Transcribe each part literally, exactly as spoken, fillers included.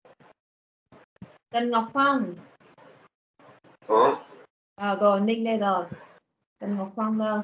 Trần Ngọc Phong. Có. À, rồi Ninh đây rồi. Trần Ngọc Phong đâu?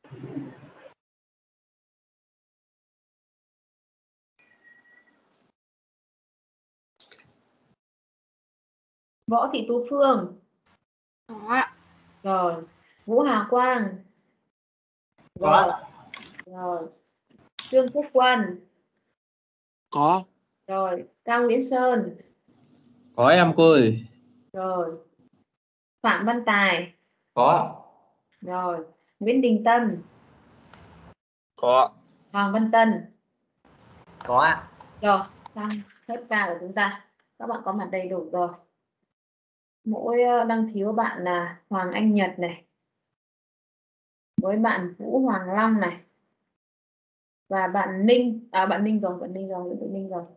Võ Thị Tú Phương. Có. Rồi. Vũ Hà Quang. Rồi. Rồi. Trương Quốc Quân. Có. Rồi. Cao Nguyễn Sơn. Có em cô ơi. Rồi. Phạm Văn Tài. Có. Rồi. Nguyễn Đình Tân. Có. Hoàng Văn Tân. Có ạ. Rồi, xong hết ca của chúng ta. Các bạn có mặt đầy đủ rồi. Mỗi đang thiếu bạn là Hoàng Anh Nhật này, với bạn Vũ Hoàng Long này, và bạn Ninh, à bạn Ninh rồi, bạn Ninh rồi, bạn Ninh rồi.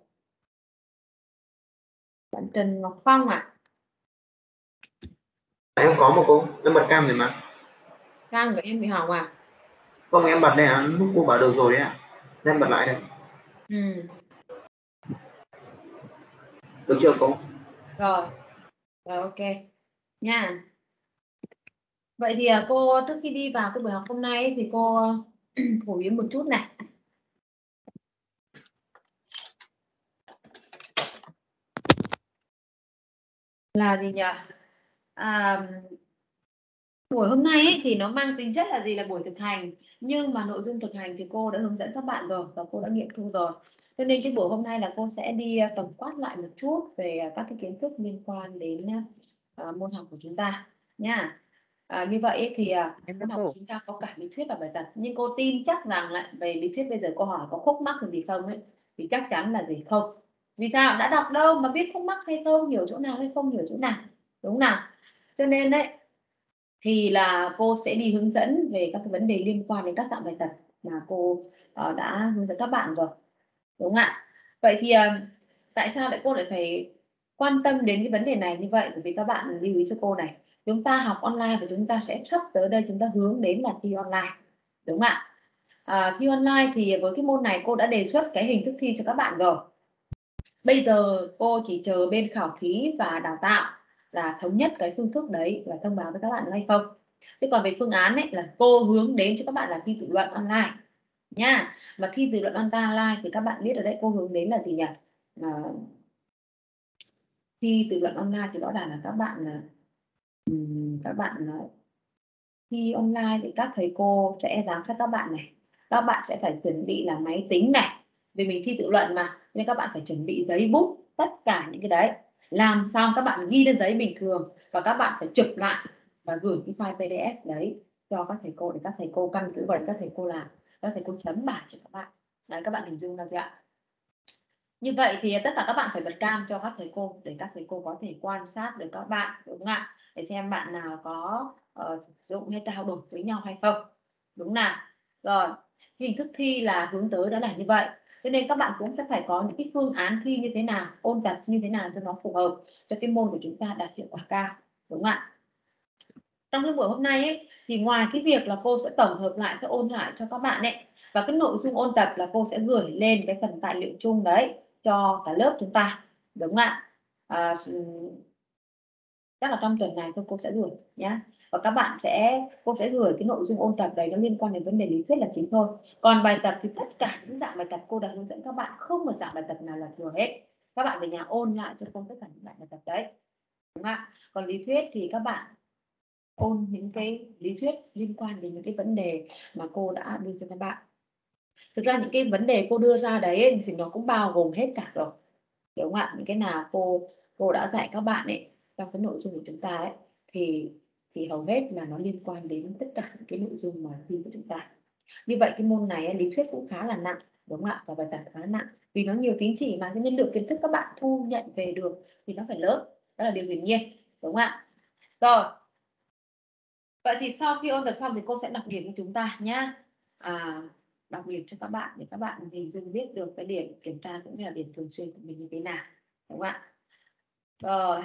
Bạn Trần Ngọc Phong ạ. À? Em có một cô, em bật cam rồi mà. Cam của em bị hỏng à? Không, em bật này à, lúc cô bảo được rồi đấy ạ. Em bật lại đây. Ừ. Được chưa cô? Rồi. Rồi ok. Nha. Vậy thì cô trước khi đi vào cái buổi học hôm nay thì cô phổ biến một chút này. Là gì nhỉ? À, buổi hôm nay ấy, thì nó mang tính chất là gì, là buổi thực hành, nhưng mà nội dung thực hành thì cô đã hướng dẫn các bạn rồi và cô đã nghiệm thu rồi, cho nên cái buổi hôm nay là cô sẽ đi tổng quát lại một chút về các cái kiến thức liên quan đến uh, môn học của chúng ta nha. À, như vậy ấy, thì uh, môn học của chúng ta có cả lý thuyết và bài tập, nhưng cô tin chắc rằng lại về lý thuyết bây giờ cô hỏi có khúc mắc gì không ấy thì chắc chắn là gì không. Vì sao? Đã đọc đâu mà biết khúc mắc hay không, hiểu chỗ nào hay không hiểu chỗ nào, đúng không nào? Cho nên đấy thì là cô sẽ đi hướng dẫn về các cái vấn đề liên quan đến các dạng bài tập mà cô uh, đã hướng dẫn các bạn rồi, đúng không ạ? Vậy thì uh, tại sao lại cô lại phải quan tâm đến cái vấn đề này như vậy? Bởi vì các bạn lưu ý cho cô này, chúng ta học online và chúng ta sẽ sắp tới đây chúng ta hướng đến là thi online, đúng không ạ? À, thi online thì với cái môn này cô đã đề xuất cái hình thức thi cho các bạn rồi. Bây giờ cô chỉ chờ bên khảo thí và đào tạo là thống nhất cái phương thức đấy và thông báo với các bạn hay không. Thế còn về phương án ấy là cô hướng đến cho các bạn là thi tự luận online nha. Mà thi tự luận online thì các bạn biết ở đây cô hướng đến là gì nhỉ? À, thi tự luận online thì rõ ràng là các bạn là các bạn thi online thì các thầy cô sẽ giám sát các bạn này, các bạn sẽ phải chuẩn bị là máy tính này, vì mình thi tự luận mà nên các bạn phải chuẩn bị giấy bút, tất cả những cái đấy làm xong các bạn ghi lên giấy bình thường và các bạn phải chụp lại và gửi cái file pê đê ép đấy cho các thầy cô để các thầy cô căn cứ vào các thầy cô làm, các thầy cô chấm bài cho các bạn. Đấy, các bạn hình dung ra chưa ạ? Như vậy thì tất cả các bạn phải bật cam cho các thầy cô để các thầy cô có thể quan sát được các bạn, đúng không ạ? Để xem bạn nào có uh, sử dụng hay trao đổi với nhau hay không, đúng nào? Rồi, hình thức thi là hướng tới đó là như vậy. Cho nên các bạn cũng sẽ phải có những cái phương án thi như thế nào, ôn tập như thế nào cho nó phù hợp cho cái môn của chúng ta đạt hiệu quả cao, đúng không ạ? Trong cái buổi hôm nay ấy, thì ngoài cái việc là cô sẽ tổng hợp lại, sẽ ôn lại cho các bạn ấy, và cái nội dung ôn tập là cô sẽ gửi lên cái phần tài liệu chung đấy cho cả lớp chúng ta, đúng không ạ? À, chắc là trong tuần này thôi cô sẽ gửi nhé, và các bạn sẽ cô sẽ gửi cái nội dung ôn tập đấy nó liên quan đến vấn đề lý thuyết là chính thôi. Còn bài tập thì tất cả những dạng bài tập cô đã hướng dẫn các bạn, không một dạng bài tập nào là thừa hết. Các bạn về nhà ôn lại cho cô tất cả những dạng bài tập đấy, đúng không ạ? Còn lý thuyết thì các bạn ôn những cái lý thuyết liên quan đến những cái vấn đề mà cô đã đưa cho các bạn. Thực ra những cái vấn đề cô đưa ra đấy thì nó cũng bao gồm hết cả rồi, đúng không ạ? Những cái nào cô cô đã dạy các bạn ấy trong cái nội dung của chúng ta ấy thì thì hầu hết là nó liên quan đến tất cả những cái nội dung mà thi của chúng ta. Như vậy cái môn này lý thuyết cũng khá là nặng, đúng không ạ? Và bài tập khá nặng vì nó nhiều tín chỉ mà, cho nên lượng kiến thức các bạn thu nhận về được thì nó phải lớn, đó là điều hiển nhiên, đúng không ạ? Rồi, vậy thì sau khi ôn tập xong thì cô sẽ đọc điểm cho chúng ta nhá. À, đọc điểm cho các bạn để các bạn hình dung biết được cái điểm kiểm tra cũng như là điểm thường xuyên của mình như thế nào, đúng không ạ? Rồi,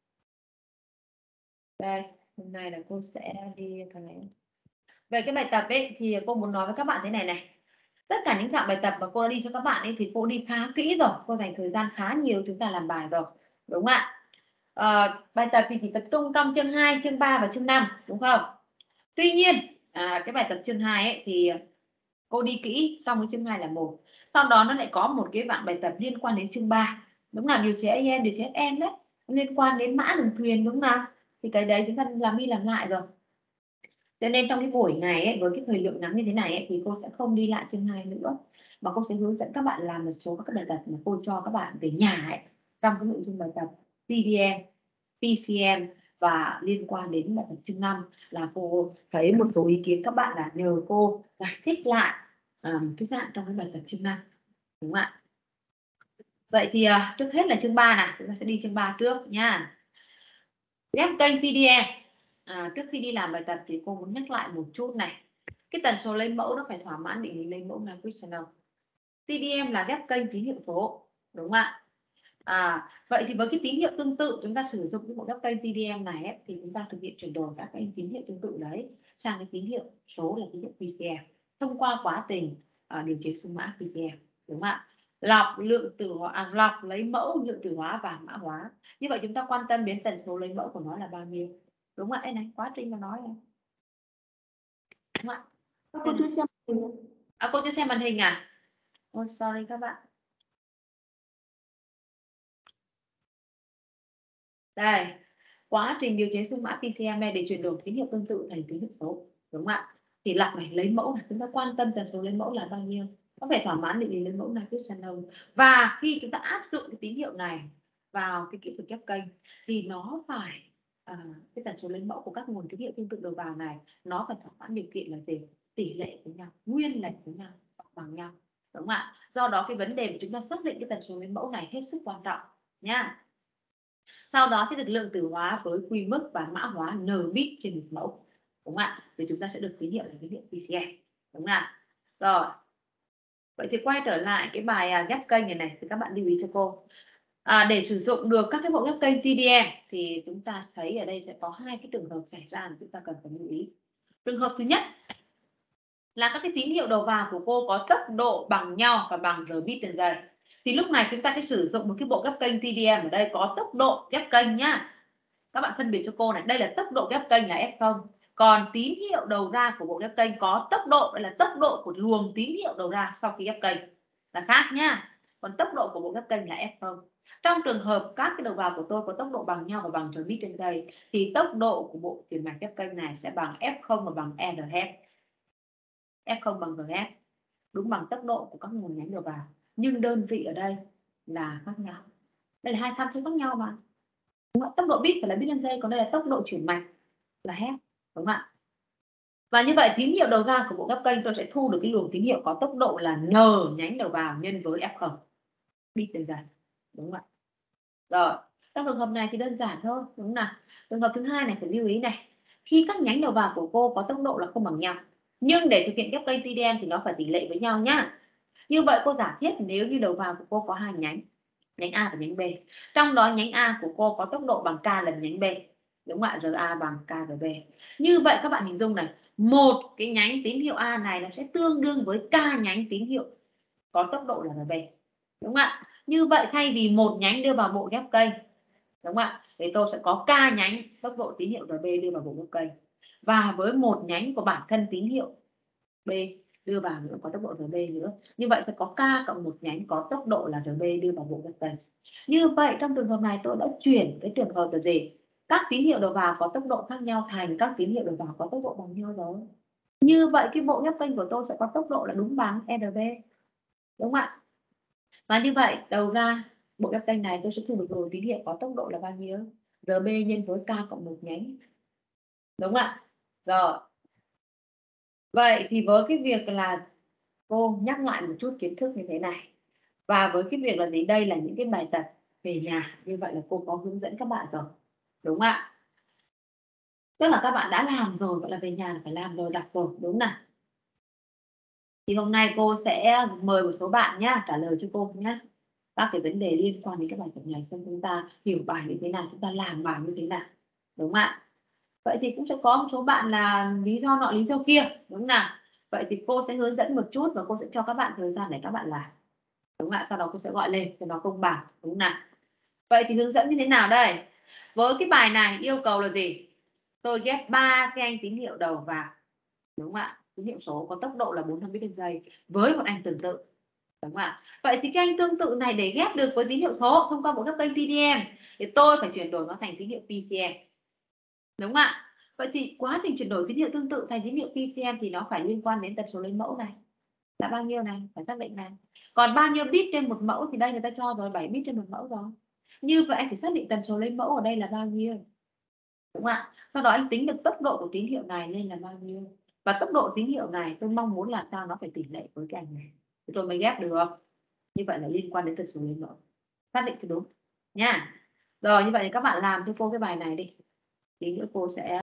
đây hôm nay là cô sẽ đi cái này. Về cái bài tập ấy thì cô muốn nói với các bạn thế này này, Tất cả những dạng bài tập mà cô đã đi cho các bạn ấy thì cô đi khá kỹ rồi, cô dành thời gian khá nhiều chúng ta làm bài rồi, đúng không ạ? À, bài tập thì chỉ tập trung trong chương hai, chương ba và chương năm, đúng không? Tuy nhiên à, cái bài tập chương hai ấy thì cô đi kỹ trong cái chương hai là một, sau đó nó lại có một cái dạng bài tập liên quan đến chương ba, đúng là điều chế a em, điều chế ép em đấy, liên quan đến mã đường thuyền, đúng không? Thì cái đấy chúng ta làm đi làm lại rồi. Cho nên trong cái buổi này ấy, với cái thời lượng ngắn như thế này ấy, thì cô sẽ không đi lại chương hai nữa, mà cô sẽ hướng dẫn các bạn làm một số các bài tập mà cô cho các bạn về nhà ấy, trong cái nội dung bài tập pê đê em, pê xê em và liên quan đến bài tập chương năm là cô thấy một số ý kiến các bạn là nhờ cô giải thích lại à, cái dạng trong cái bài tập chương năm, đúng không ạ? Vậy thì à, trước hết là chương ba này, chúng ta sẽ đi chương ba trước nha. Ghép kênh pê đê em. À, trước khi đi làm bài tập thì cô muốn nhắc lại một chút này. Cái tần số lấy mẫu nó phải thỏa mãn định lý lấy mẫu Nyquist-Shannon. pê đê em là ghép kênh tín hiệu số, đúng không ạ? À, vậy thì với cái tín hiệu tương tự chúng ta sử dụng cái bộ ghép kênh pê đê em này ấy, thì chúng ta thực hiện chuyển đổi các cái tín hiệu tương tự đấy sang cái tín hiệu số là tín hiệu pê xê em thông qua quá trình uh, điều chế số mã pê xê em, đúng không ạ? Lọc lượng tử hóa, à, lọc lấy mẫu, lượng tử hóa và mã hóa. Như vậy chúng ta quan tâm đến tần số lấy mẫu của nó là bao nhiêu, đúng không ạ? Đây này, quá trình mà nói này, đúng không ạ? Cô chưa xem hình. À, cô chưa xem màn hình à? Oh, sorry các bạn. Đây, quá trình điều chế số mã pê xê em để chuyển đổi tín hiệu tương tự thành tín hiệu số, đúng không ạ? Thì lọc này, lấy mẫu này, chúng ta quan tâm tần số lấy mẫu là bao nhiêu, có phải thỏa mãn định lý lấy mẫu Nyquist-Shannon. Và khi chúng ta áp dụng cái tín hiệu này vào cái kỹ thuật ghép kênh thì nó phải à, cái tần số lấy mẫu của các nguồn tín hiệu tương tự đầu vào này nó phải thỏa mãn điều kiện là gì? Tỷ lệ với nhau, nguyên lệch với nhau, bằng nhau, đúng không ạ? Do đó cái vấn đề của chúng ta xác định cái tần số lấy mẫu này hết sức quan trọng nha. Sau đó sẽ được lượng tử hóa với quy mức và mã hóa n bit trên một mẫu, đúng không ạ? Thì chúng ta sẽ được tín hiệu là tín hiệu pê xê em, đúng không ạ? Rồi, vậy thì quay trở lại cái bài ghép kênh này này thì các bạn lưu ý cho cô. À, để sử dụng được các cái bộ ghép kênh pê đê em thì chúng ta thấy ở đây sẽ có hai cái trường hợp xảy ra mà chúng ta cần phải lưu ý. Trường hợp thứ nhất là các cái tín hiệu đầu vào của cô có tốc độ bằng nhau và bằng r bit trên giây. Thì lúc này chúng ta sẽ sử dụng một cái bộ ghép kênh pê đê em ở đây có tốc độ ghép kênh nhá. Các bạn phân biệt cho cô này, đây là tốc độ ghép kênh là ép không. Còn tín hiệu đầu ra của bộ ghép kênh có tốc độ, đây là tốc độ của luồng tín hiệu đầu ra sau khi ghép kênh là khác nhá. Còn tốc độ của bộ ghép kênh là ép không. Trong trường hợp các cái đầu vào của tôi có tốc độ bằng nhau và bằng r bit trên giây thì tốc độ của bộ truyền mạch ghép kênh này sẽ bằng ép không và bằng rờ hát. ép không bằng rờ hát, đúng bằng tốc độ của các nguồn nhánh đầu vào, nhưng đơn vị ở đây là khác nhau. Đây là hai tham số khác nhau mà. Tốc độ bit phải là bit trên giây, còn đây là tốc độ chuyển mạch là hertz, đúng không ạ? Và như vậy tín hiệu đầu ra của bộ ghép kênh tôi sẽ thu được cái luồng tín hiệu có tốc độ là n nhánh đầu vào nhân với ép không bit trên giây, đúng không ạ? Rồi, trong trường hợp này thì đơn giản thôi, đúng không nào? Trường hợp thứ hai này phải lưu ý này, khi các nhánh đầu vào của cô có tốc độ là không bằng nhau, nhưng để thực hiện ghép kênh pê đê em thì nó phải tỷ lệ với nhau nhá. Như vậy cô giả thiết nếu như đầu vào của cô có hai nhánh, nhánh A và nhánh B, trong đó nhánh A của cô có tốc độ bằng k lần nhánh B, đúng không ạ? rờ a bằng k rờ bê. Như vậy các bạn hình dung này, một cái nhánh tín hiệu A này nó sẽ tương đương với k nhánh tín hiệu có tốc độ là rờ bê, đúng không ạ? Như vậy thay vì một nhánh đưa vào bộ ghép kênh, đúng không ạ, thì tôi sẽ có k nhánh tốc độ tín hiệu rờ bê đưa vào bộ ghép kênh, và với một nhánh của bản thân tín hiệu B đưa vào nữa có tốc độ rờ bê nữa, như vậy sẽ có k cộng một nhánh có tốc độ là rờ bê đưa vào bộ ghép kênh. Như vậy trong trường hợp này tôi đã chuyển cái trường hợp là gì? Các tín hiệu đầu vào có tốc độ khác nhau thành các tín hiệu đầu vào có tốc độ bằng nhau rồi. Như vậy cái bộ ghép kênh của tôi sẽ có tốc độ là đúng bằng rờ bê, đúng không ạ? Và như vậy đầu ra bộ ghép kênh này tôi sẽ thu được luồng tín hiệu có tốc độ là bao nhiêu? rờ bê nhân với k cộng một nhánh, đúng không ạ? Rồi. Vậy thì với cái việc là cô nhắc lại một chút kiến thức như thế này, và với cái việc là gì, đây là những cái bài tập về nhà, như vậy là cô có hướng dẫn các bạn rồi, đúng không ạ? Tức là các bạn đã làm rồi, vậy là về nhà là phải làm rồi, đọc rồi, đúng nào? Thì hôm nay cô sẽ mời một số bạn nhá trả lời cho cô nhé các cái vấn đề liên quan đến các bài tập này, xem chúng ta hiểu bài như thế nào, chúng ta làm bài như thế nào, đúng không ạ? Vậy thì cũng sẽ có một số bạn là lý do nọ lý do kia, đúng không nào? Vậy thì cô sẽ hướng dẫn một chút và cô sẽ cho các bạn thời gian để các bạn làm. Đúng ạ, sau đó cô sẽ gọi lên cho nó công bằng, đúng không nào? Vậy thì hướng dẫn như thế nào đây? Với cái bài này yêu cầu là gì? Tôi ghép ba cái anh tín hiệu đầu vào. Đúng không ạ? Tín hiệu số có tốc độ là bốn trăm bit trên giây với một anh tương tự. Đúng không ạ? Vậy thì cái anh tương tự này để ghép được với tín hiệu số thông qua bộ ghép kênh tê đê em thì tôi phải chuyển đổi nó thành tín hiệu pê xê em. Đúng không ạ? Vậy thì quá trình chuyển đổi tín hiệu tương tự thành tín hiệu pê xê em thì nó phải liên quan đến tần số lấy mẫu này. Là bao nhiêu này? Phải xác định này. Còn bao nhiêu bit trên một mẫu thì đây người ta cho rồi bảy bit trên một mẫu rồi. Như vậy anh phải xác định tần số lấy mẫu ở đây là bao nhiêu. Đúng không ạ? Sau đó anh tính được tốc độ của tín hiệu này lên là bao nhiêu. Và tốc độ tín hiệu này tôi mong muốn là sao nó phải tỷ lệ với cái ảnh này. Thì tôi mới ghép được. Như vậy là liên quan đến tần số lấy mẫu. Xác định cho đúng nha. Rồi như vậy thì các bạn làm cho cô cái bài này đi. Tí nữa cô sẽ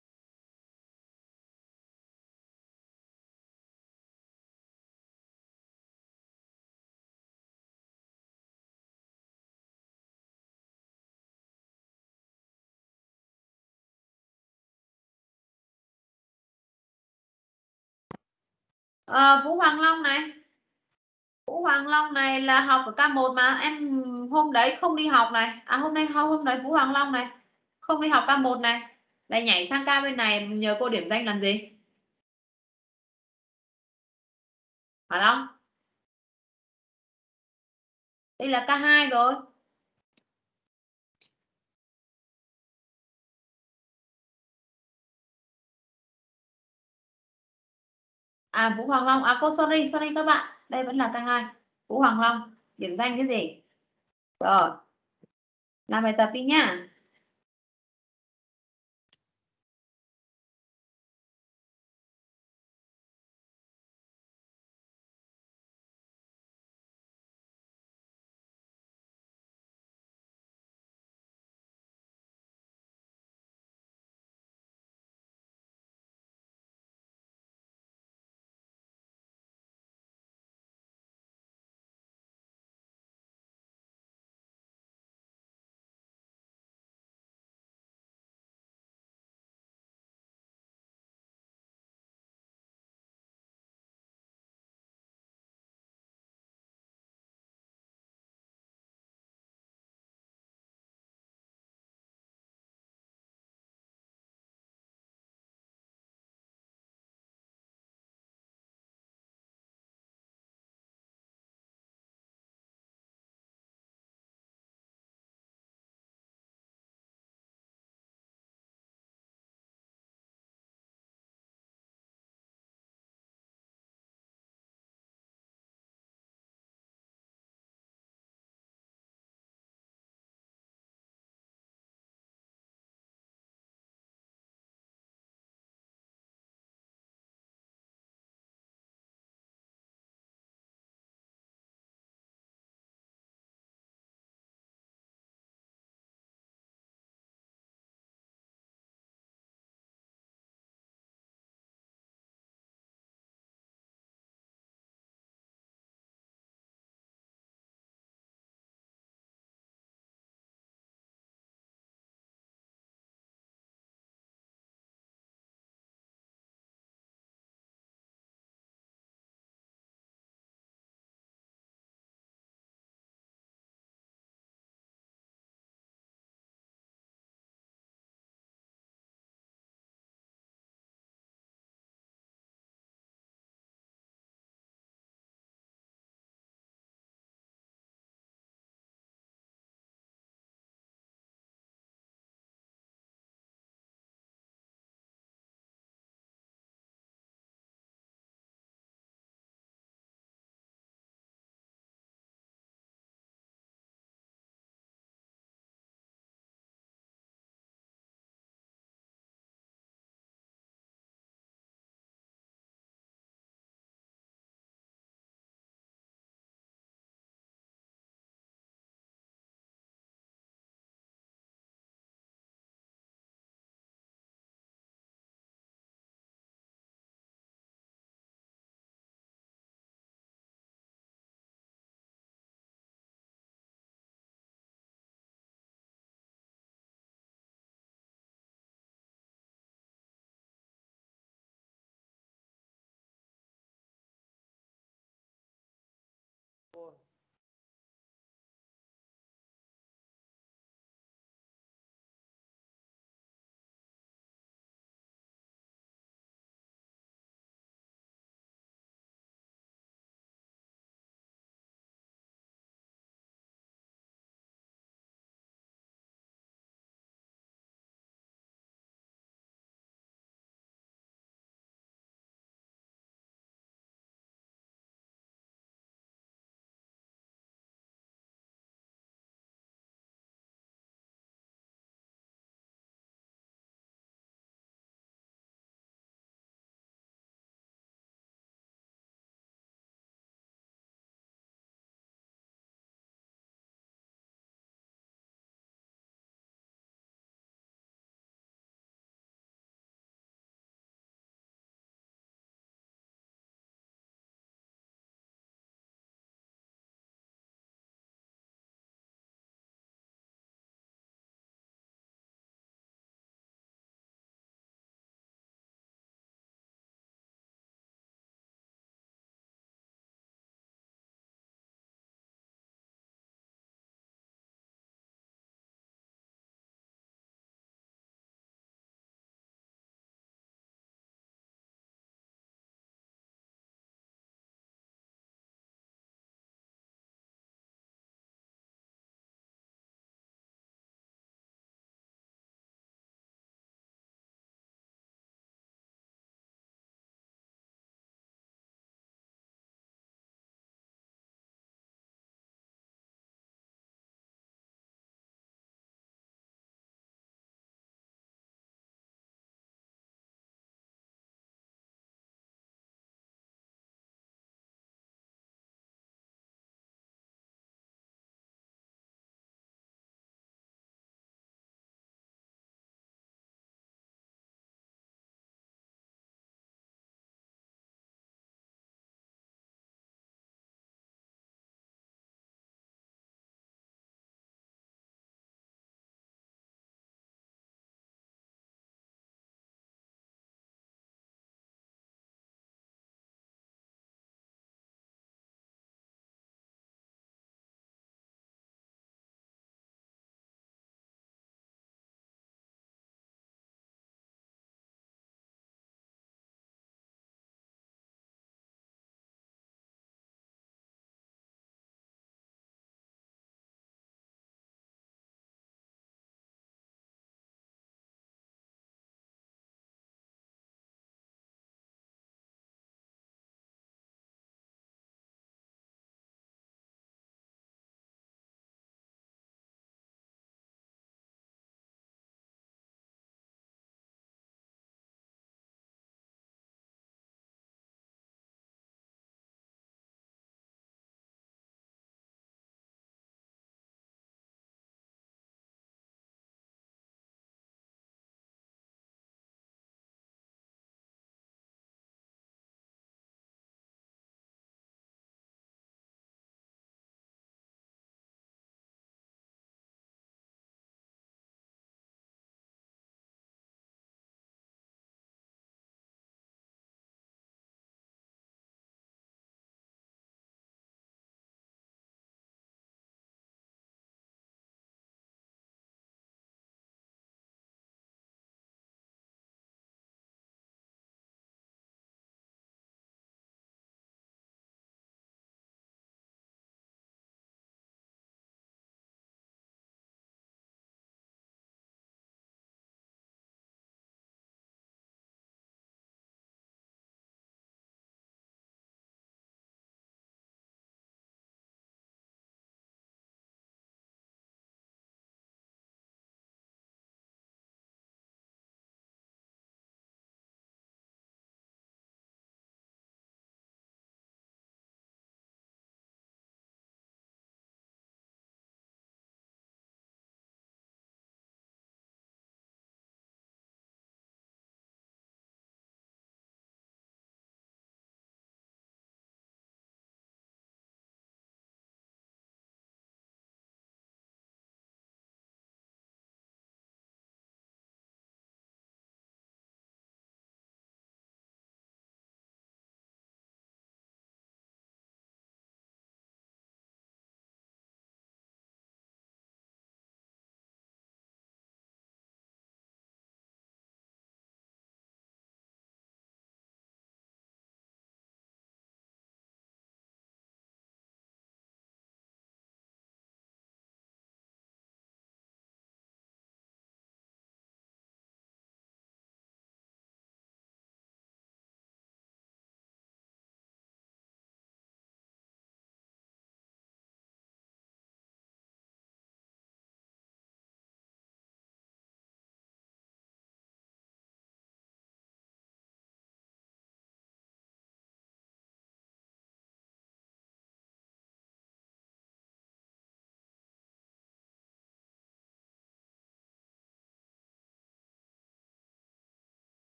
à, Vũ Hoàng Long này. Vũ Hoàng Long này là học ở K một mà em hôm đấy không đi học này. À hôm nay hôm hôm đấy Vũ Hoàng Long này không đi học K một này. Lại nhảy sang K bên này nhờ cô điểm danh làm gì? Phải không? Đây là K hai rồi. À Vũ Hoàng Long, à cô sorry, sorry các bạn. Đây vẫn là K hai. Vũ Hoàng Long, điểm danh cái gì? Rồi. Làm bài tập đi nhá.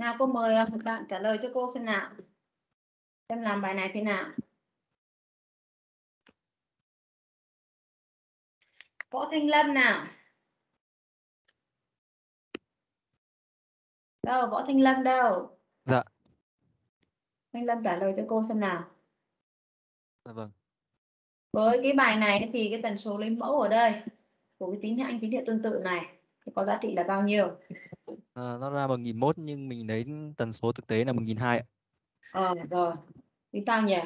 Nào cô mời một bạn trả lời cho cô xem nào. Xem làm bài này thế nào. Võ Thanh Lâm nào. Đâu, Võ Thanh Lâm đâu? Dạ. Thanh Lâm trả lời cho cô xem nào. Dạ vâng. Với cái bài này thì cái tần số lấy mẫu ở đây của cái tín hiệu anh tín hiệu tương tự này thì có giá trị là bao nhiêu? À, nó ra một nghìn mốt nhưng mình lấy tần số thực tế là một nghìn hai ạ. Ờ rồi. Vì sao nhỉ?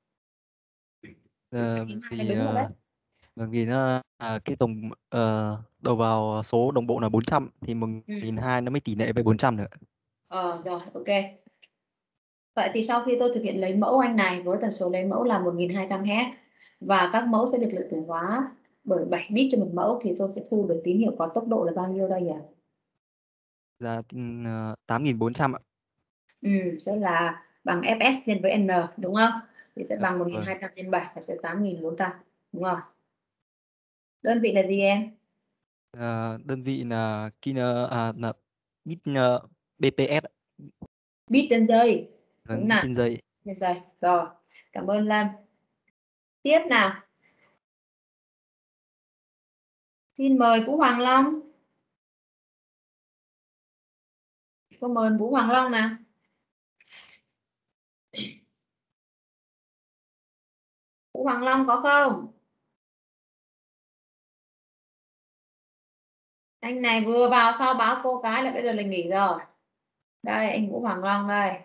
À, chín hai vì đúng rồi đấy. uh, vì nó à, cái tổng uh, đầu vào số đồng bộ là bốn trăm thì một nghìn hai nó mới tỷ lệ với bốn trăm nữa. Ờ rồi, ok. Vậy thì sau khi tôi thực hiện lấy mẫu anh này với tần số lấy mẫu là một nghìn hai trăm héc và các mẫu sẽ được lượng tử hóa bởi bảy bit cho một mẫu thì tôi sẽ thu được tín hiệu có tốc độ là bao nhiêu đây nhỉ? Là uh, tám nghìn bốn trăm ạ. Ừ, sẽ là bằng Fs nhân với N đúng không? Thì sẽ Dạ, bằng một nghìn hai trăm nhân bảy và sẽ tám nghìn bốn trăm đúng không? Đơn vị là gì em? À, đơn vị là kilo à, là bit uh, bê pê ét. Bit trên giây. Đúng Vâng, bit nào? trên giây. Trên giây. Rồi, cảm ơn Lan. Tiếp nào. Xin mời Vũ Hoàng Long. Cô mời Vũ Hoàng Long nào. Vũ Hoàng Long có không? Anh này vừa vào sau báo cô cái là bây giờ là nghỉ rồi. Đây, anh Vũ Hoàng Long đây.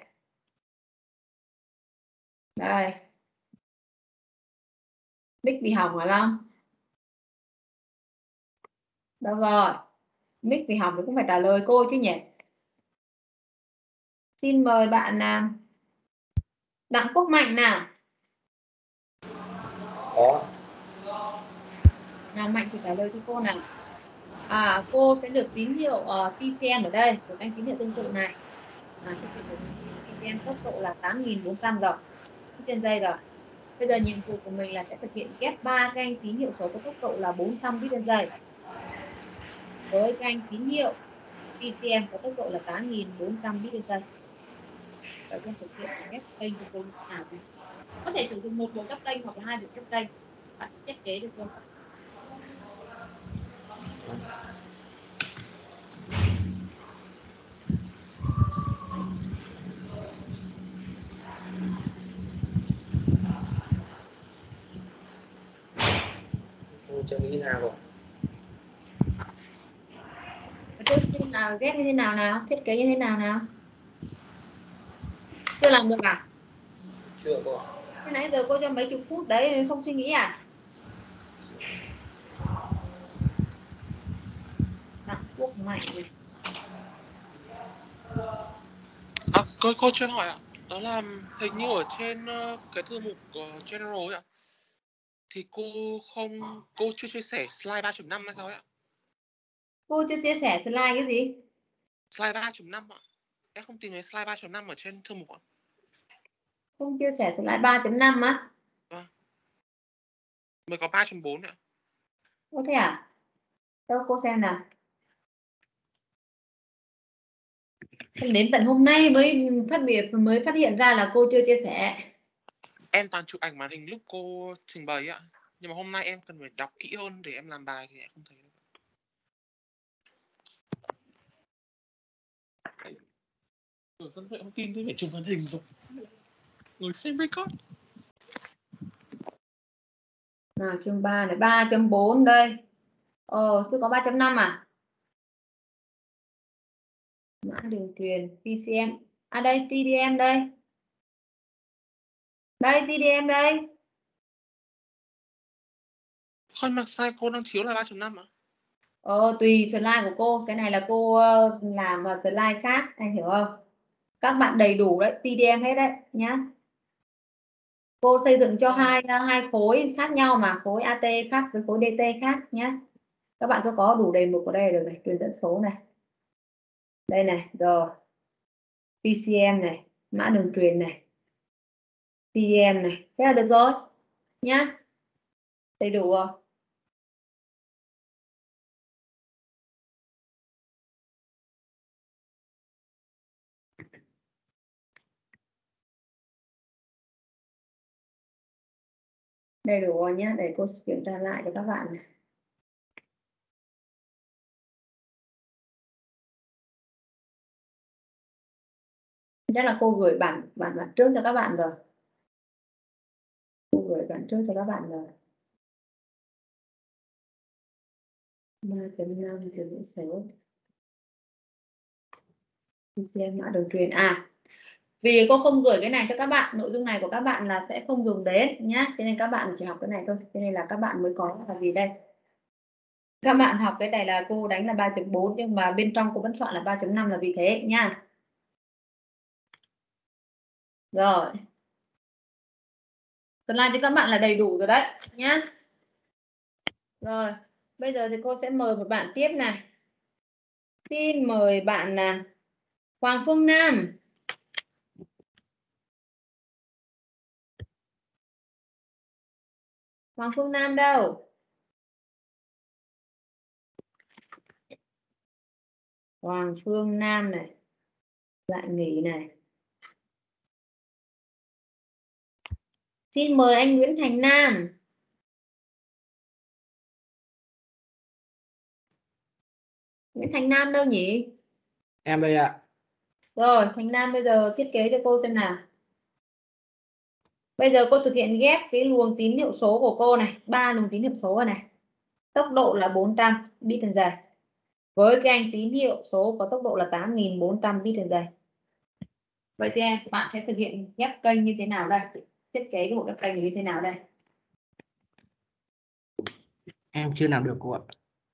Đây. Mic bị hỏng hả Long? Đâu rồi? Mic bị hỏng thì cũng phải trả lời cô chứ nhỉ? Xin mời bạn nào. Đặng Quốc Mạnh nào. Có. Nào Mạnh thì trả lời cho cô nào. À, cô sẽ được tín hiệu uh, pê xê em ở đây, một anh tín hiệu tương tự này. À, cái trường hợp pê xê em tốc độ là tám nghìn bốn trăm rồi. Trên dây rồi. Bây giờ nhiệm vụ của mình là sẽ thực hiện ghép ba cái anh tín hiệu số có tốc độ là bốn trăm bit trên giây với cái anh tín hiệu pê xê em có tốc độ là tám nghìn bốn trăm bit trên giây. Đầu tiên thực hiện ghép kênh cho cô như thế nào này. Có thể sử dụng một bộ cấp kênh hoặc là hai bộ cấp kênh. Bạn thiết kế được không? Tôi chưa nghĩ ra rồi. Trước tiên là ghép như thế nào nào, thiết kế như thế nào nào. Chưa làm được à? Chưa cô. Thế nãy giờ cô cho mấy chục phút đấy không suy nghĩ à? Đặng Quốc Mạnh này. À, cô, cô cho em hỏi ạ, đó là hình như ở trên uh, cái thư mục uh, General ấy ạ, thì cô không, cô chưa chia sẻ slide ba chấm năm hay sao ấy ạ? Cô chưa chia sẻ slide cái gì? Slide ba chấm năm ạ. Em không tìm thấy slide ba chấm năm ở trên thư mục ạ. Không chia sẻ slide ba chấm năm á? Vâng. Mới có ba chấm bốn ạ. Có thế à? Đâu cô xem nào. Đến tận hôm nay mới phát biệt mới phát hiện ra là cô chưa chia sẻ. Em toàn chụp ảnh màn hình lúc cô trình bày ạ. Nhưng mà hôm nay em cần phải đọc kỹ hơn để em làm bài thì em không thấy được. Ở sân vệ thông tin tôi phải chụp màn hình rồi. Ngồi xem record. Nào chương ba này, ba chấm bốn đây. Ờ, chưa có ba chấm năm à? Mã đường truyền pê xê em. À đây, tê đê em đây. Đây, tê đê em đây. Không, mà sai cô đang chiếu là ba chấm năm ạ. Ờ, tùy slide của cô. Cái này là cô uh, làm vào slide khác, anh hiểu không? Các bạn đầy đủ đấy, tê đê em hết đấy nhá. Cô xây dựng cho hai hai khối khác nhau mà, khối a tê khác với khối đê tê khác nhé. Các bạn cứ có đủ đề mục ở đây được này, truyền dẫn số này. Đây này, rồi. pê xê em này, mã đường truyền này. tê đê em này, thế là được rồi nhá. Đầy đủ rồi. Đầy đủ rồi nhé, để cô kiểm tra lại cho các bạn này. Chắc là cô gửi bản bản bản trước cho các bạn rồi. Cô gửi bản trước cho các bạn rồi. ba chấm năm từ mã số. Xem mã đường truyền. À, vì cô không gửi cái này cho các bạn, nội dung này của các bạn là sẽ không dùng đến nhá, cho nên các bạn chỉ học cái này thôi, cho nên là các bạn mới có là gì đây. Các bạn học cái này là cô đánh là ba chấm bốn, nhưng mà bên trong cô vẫn soạn là ba chấm năm là vì thế nha. Rồi. Slide cho các bạn là đầy đủ rồi đấy nhá. Rồi, bây giờ thì cô sẽ mời một bạn tiếp này. Xin mời bạn là Hoàng Phương Nam. Hoàng Phương Nam đâu? Hoàng Phương Nam này. Lại nghỉ này. Xin mời anh Nguyễn Thành Nam. Nguyễn Thành Nam đâu nhỉ? Em đây ạ. Rồi, Thành Nam bây giờ thiết kế cho cô xem nào. Bây giờ cô thực hiện ghép cái luồng tín hiệu số của cô này, ba luồng tín hiệu số rồi này. Tốc độ là bốn trăm bit trên giây. Với cái anh tín hiệu số có tốc độ là tám nghìn bốn trăm bit trên giây. Vậy thì bạn sẽ thực hiện ghép kênh như thế nào đây? Thiết kế cái bộ ghép kênh như thế nào đây? Em chưa làm được cô ạ.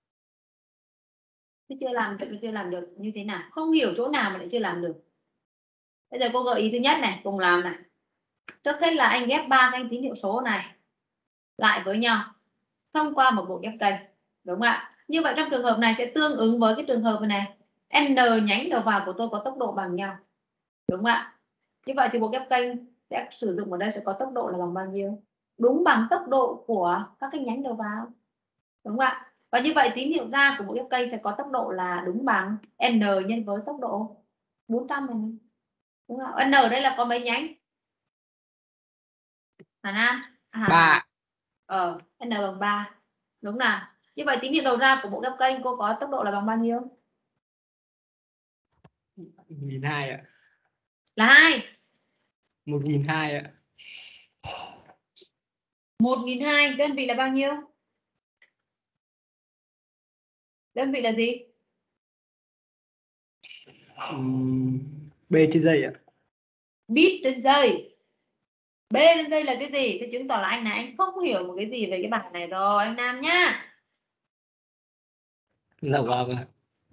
Thế chưa làm được, chưa làm được như thế nào? Không hiểu chỗ nào mà lại chưa làm được. Bây giờ cô gợi ý thứ nhất này, cùng làm này. Trước hết là anh ghép ba cái tín hiệu số này lại với nhau thông qua một bộ ghép kênh, đúng không ạ? Như vậy trong trường hợp này sẽ tương ứng với cái trường hợp này, n nhánh đầu vào của tôi có tốc độ bằng nhau, đúng không ạ? Như vậy thì bộ ghép kênh sẽ sử dụng ở đây sẽ có tốc độ là bằng bao nhiêu? Đúng bằng tốc độ của các cái nhánh đầu vào, đúng không ạ? Và như vậy tín hiệu ra của bộ ghép kênh sẽ có tốc độ là đúng bằng n nhân với tốc độ bốn trăm này, đúng không? N ở đây là có mấy nhánh? Hà Nam? À, Ba. Ờ, n bằng ba. Đúng nào? Như vậy tín hiệu đầu ra của bộ ghép kênh cô có tốc độ là bằng bao nhiêu? một nghìn hai ạ. Là hai. một nghìn hai ạ. một nghìn hai trăm, đơn vị là bao nhiêu? Đơn vị là gì? Uhm, B trên giây ạ. Bit trên giây. B trên giây là cái gì? Thế chứng tỏ là anh này anh không hiểu một cái gì về cái bảng này rồi anh Nam nhá. Dạ vâng ạ.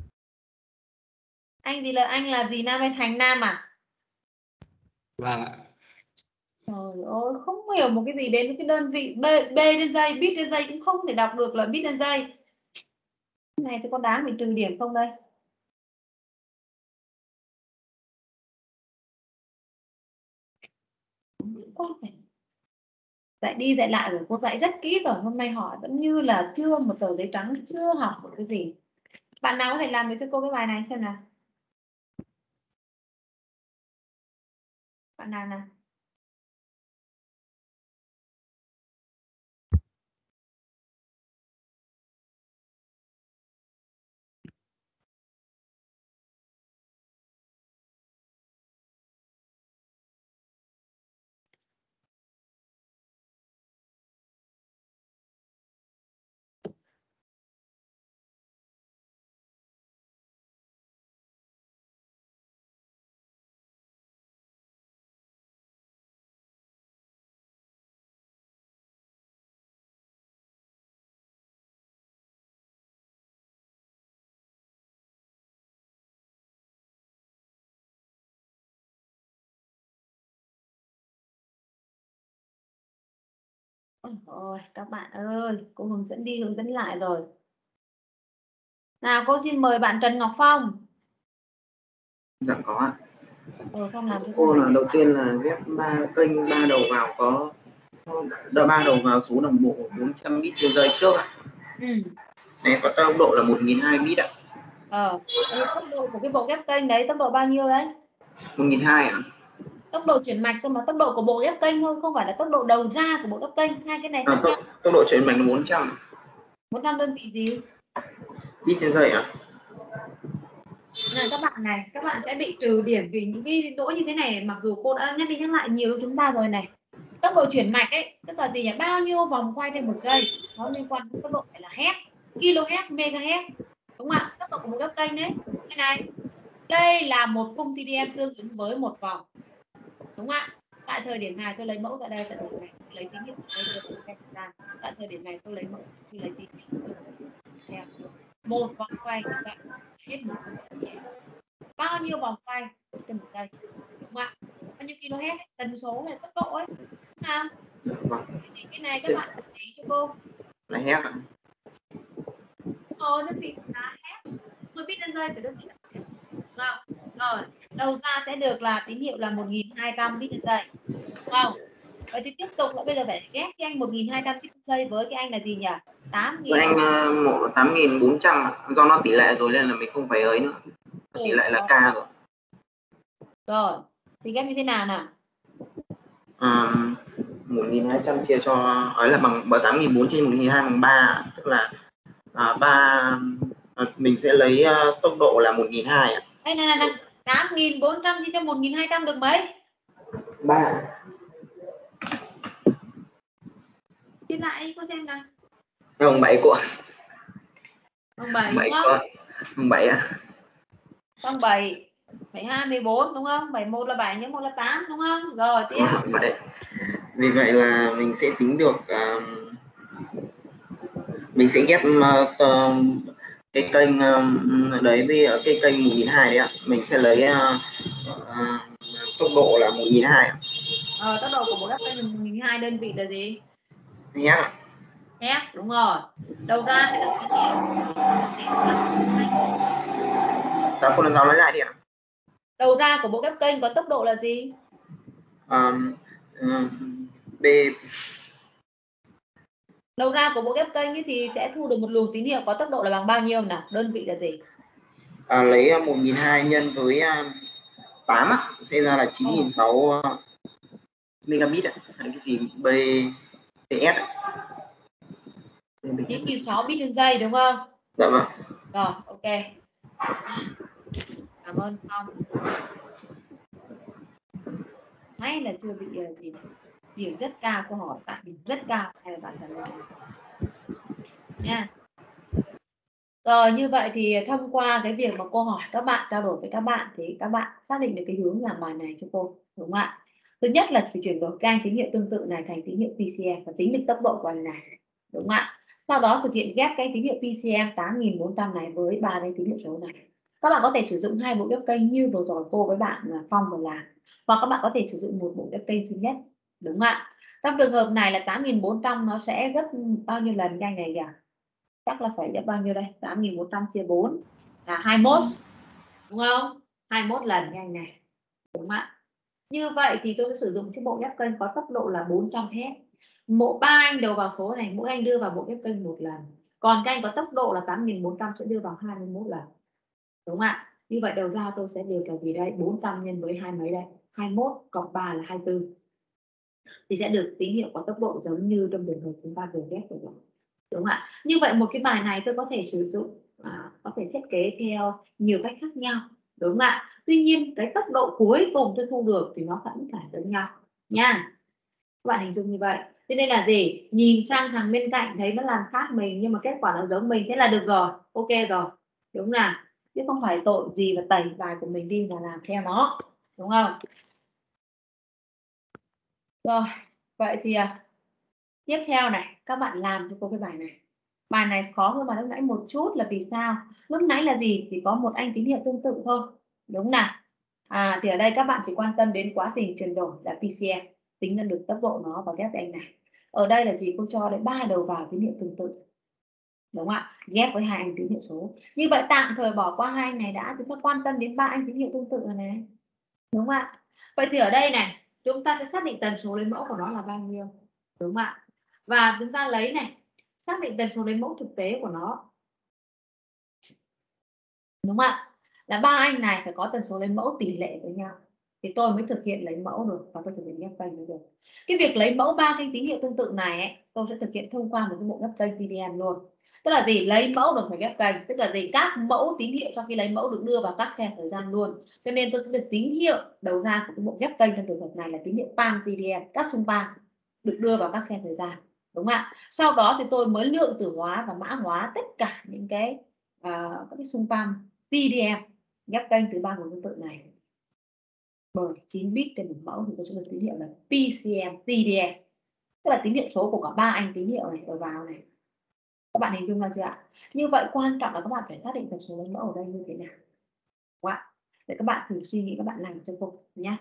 Anh gì là anh là gì, Nam hay Thành Nam à? Vâng ạ. Trời ơi, không hiểu một cái gì đến cái đơn vị B, B trên giây, bit trên giây cũng không thể đọc được là bit trên giây. Cái này thì có đáng bị trừ điểm không đây? Không thể. Dạy đi dạy lại rồi, cô dạy rất kỹ rồi, hôm nay hỏi vẫn như là chưa một tờ giấy trắng, chưa học một cái gì. Bạn nào có thể làm được cho cô cái bài này xem nào? Bạn nào nào? Ôi, các bạn ơi, cô hướng dẫn đi hướng dẫn lại rồi. Nào, cô xin mời bạn Trần Ngọc Phong. Dạ có ạ. Rồi, Phong làm cho Cô cô. là đầu tiên là ghép ba kênh, ba đầu vào có đợi ba đầu vào số đồng bộ bốn trăm bit trên giây trước ạ. Ừ. Này có tốc độ là một nghìn hai trăm bit ạ. Ờ, tốc độ của cái bộ ghép kênh đấy tốc độ bao nhiêu đấy? một nghìn hai trăm ạ. Tốc độ chuyển mạch thôi mà, tốc độ của bộ ghép kênh thôi, không phải là tốc độ đầu ra của bộ ghép kênh. Hai cái này À, khác tốc, nhau. tốc độ chuyển mạch là bốn trăm. bốn trăm đơn vị gì? Bit trên giây à? Này các bạn này, các bạn sẽ bị trừ điểm vì những cái lỗi như thế này, mặc dù cô đã nhắc đi nhắc lại nhiều chúng ta rồi này. Tốc độ chuyển mạch ấy, tức là gì nhỉ? Bao nhiêu vòng quay trên một giây, nó liên quan đến tốc độ phải là hertz, kHz, megahertz, đúng không ạ? Tốc độ của một ghép kênh đấy. Cái này, đây là một khung tê đê em tương ứng với một vòng, đúng không ạ? Tại thời điểm này tôi lấy mẫu tại đây, tại thời điểm này tôi lấy tín hiệu đây đưa vào cái thời gian. Tại thời điểm này tôi lấy mẫu, tôi lấy tín hiệu theo một vòng quay như vậy hết một giây. Bao nhiêu vòng quay trên một giây, đúng không ạ? Bao nhiêu kHz ấy, tần số hay tốc độ ấy nào? Vâng. Thì cái này các bạn để ý cho cô. Là hertz ạ. Rồi đơn vị là hertz, mười bit trên giây phải đơn vị là hertz. Rồi, rồi, đầu ra sẽ được là tín hiệu là một nghìn hai trăm bit trên giây. Đúng không? Vậy thì tiếp tục là bây giờ phải ghép cái anh một nghìn hai trăm bit trên giây với cái anh là gì nhỉ? tám nghìn. Với anh uh, một tám nghìn bốn trăm do nó tỷ lệ rồi nên là mình không phải ấy nữa. Tỷ lệ là k rồi. Rồi, thì ghép như thế nào nào? À, một nghìn hai trăm chia cho ấy là bằng tám nghìn bốn trăm chia một nghìn hai trăm bằng ba, tức là à, ba à, mình sẽ lấy uh, tốc độ là một nghìn hai trăm ạ. Đây này này này, tám nghìn bốn trăm chia cho một nghìn hai trăm được mấy? ba. Chia lại cô xem nào. Bằng bảy của. Bằng bảy bảy đúng không? Bằng bảy à? Bằng bảy. bảy hai mười bốn đúng không? bảy một là bảy, nhân một là tám đúng không? Rồi tiếp. Vậy. Vì vậy là mình sẽ tính được uh, mình sẽ ghép uh, cái kênh uh, đấy với ở cái kênh một nghìn hai trăm đấy ạ. Mình sẽ lấy uh, uh, tốc độ là một nghìn hai trăm. Ờ, tốc độ của bộ ghép kênh là một nghìn hai trăm, đơn vị là gì? Hertz. Hertz, đúng rồi. Đầu ra sẽ được tín hiệu. Sao cô lần sau nói lại đi ạ? Đầu ra của bộ ghép kênh có tốc độ là gì? Um, um, B. Đầu ra của bộ ghép kênh ấy thì sẽ thu được một luồng tín hiệu có tốc độ là bằng bao nhiêu nào? Đơn vị là gì? À, lấy một nghìn hai trăm nhân với uh, tám á, sẽ ra là chín nghìn sáu trăm uh, megabit ạ. Hay cái gì B BS ạ. chín nghìn sáu trăm bit trên giây đúng không? Dạ vâng. Rồi, ok. Cảm ơn Phong. Hay là chưa bị uh, gì này? Điểm rất cao, câu hỏi tại điểm rất cao hay là bạn trả lời nha. Rồi như vậy thì thông qua cái việc mà cô hỏi các bạn, trao đổi với các bạn thì các bạn xác định được cái hướng làm bài này cho cô, đúng không ạ? Thứ nhất là phải chuyển đổi cái tín hiệu tương tự này thành tín hiệu pê xê em và tính được tốc độ của anh này, đúng không ạ? Sau đó thực hiện ghép cái tín hiệu pê xê em tám nghìn bốn trăm này với ba cái tín hiệu số này. Các bạn có thể sử dụng hai bộ ghép kênh như vừa rồi cô với bạn Phong vừa làm, hoặc các bạn có thể sử dụng một bộ ghép kênh duy nhất, đúng không ạ? Trong trường hợp này là tám nghìn bốn trăm nó sẽ gấp bao nhiêu lần nhanh này nhỉ? Chắc là phải gấp bao nhiêu đây? tám nghìn bốn trăm chia bốn là hai mươi mốt, đúng không? hai mươi mốt lần nhanh này, đúng không ạ? Như vậy thì tôi sẽ sử dụng cái bộ ghép kênh có tốc độ là bốn trăm héc. Mỗi ba anh đầu vào số này, mỗi anh đưa vào bộ ghép kênh một lần. Còn các anh có tốc độ là tám nghìn bốn trăm sẽ đưa vào hai mươi mốt lần. Đúng không ạ? Như vậy đầu ra tôi sẽ được là gì đây? bốn trăm nhân với hai mấy đây? hai mươi mốt cộng ba là hai mươi tư. Thì sẽ được tín hiệu có tốc độ giống như trong trường hợp chúng ta vừa ghép rồi. Đúng không ạ? Như vậy một cái bài này tôi có thể sử dụng, à, có thể thiết kế theo nhiều cách khác nhau, đúng không ạ? Tuy nhiên cái tốc độ cuối cùng tôi thu được thì nó vẫn phải giống nhau nha. Các bạn hình dung như vậy. Thế nên là gì? Nhìn sang thằng bên cạnh thấy nó làm khác mình nhưng mà kết quả nó giống mình, thế là được rồi, ok rồi, đúng không nào? Chứ không phải tội gì và tẩy bài của mình đi là làm theo nó, đúng không? Rồi, vậy thì à, tiếp theo này, các bạn làm cho cô cái bài này. Bài này khó hơn bài lúc nãy một chút là vì sao? Lúc nãy là gì? Chỉ có một anh tín hiệu tương tự thôi. Đúng nào? À, thì ở đây các bạn chỉ quan tâm đến quá trình chuyển đổi là pê xê em, tính ra được tốc độ nó và ghép với anh này. Ở đây là gì? Cô cho đến ba đầu vào tín hiệu tương tự. Đúng không ạ? Ghép với hai anh tín hiệu số. Như vậy tạm thời bỏ qua hai anh này đã, chúng ta quan tâm đến ba anh tín hiệu tương tự này này. Đúng không ạ? Vậy thì ở đây này, chúng ta sẽ xác định tần số lấy mẫu của nó là bao nhiêu. Đúng không ạ? Và chúng ta lấy này, xác định tần số lấy mẫu thực tế của nó, đúng không ạ? Là ba anh này phải có tần số lấy mẫu tỷ lệ với nhau. thì tôi mới thực hiện lấy mẫu được và tôi thực hiện ghép kênh được. Cái việc lấy mẫu ba kênh tín hiệu tương tự này ấy, tôi sẽ thực hiện thông qua một cái bộ ghép kênh pê đê em luôn. Tức là gì? Lấy mẫu được phải ghép kênh, tức là gì? Các mẫu tín hiệu sau khi lấy mẫu được đưa vào các khe thời gian luôn. Cho nên tôi sẽ được tín hiệu đầu ra của cái bộ ghép kênh trong trường hợp này là tín hiệu pan pê đê em, các xung pan được đưa vào các khe thời gian, đúng không ạ? Sau đó thì tôi mới lượng tử hóa và mã hóa tất cả những cái uh, các cái xung pan tê đê em ghép kênh từ ba nguồn tương tự này bởi chín bit trên một mẫu thì tôi sẽ được tín hiệu là pê xê em tê đê em, tức là tín hiệu số của cả ba anh tín hiệu này ở vào này. Các bạn hình dung ra chưa ạ? Như vậy quan trọng là các bạn phải xác định tần số lấy mẫu ở đây như thế nào. Đúng không ạ? Để các bạn thử suy nghĩ, các bạn làm cho cô nhé.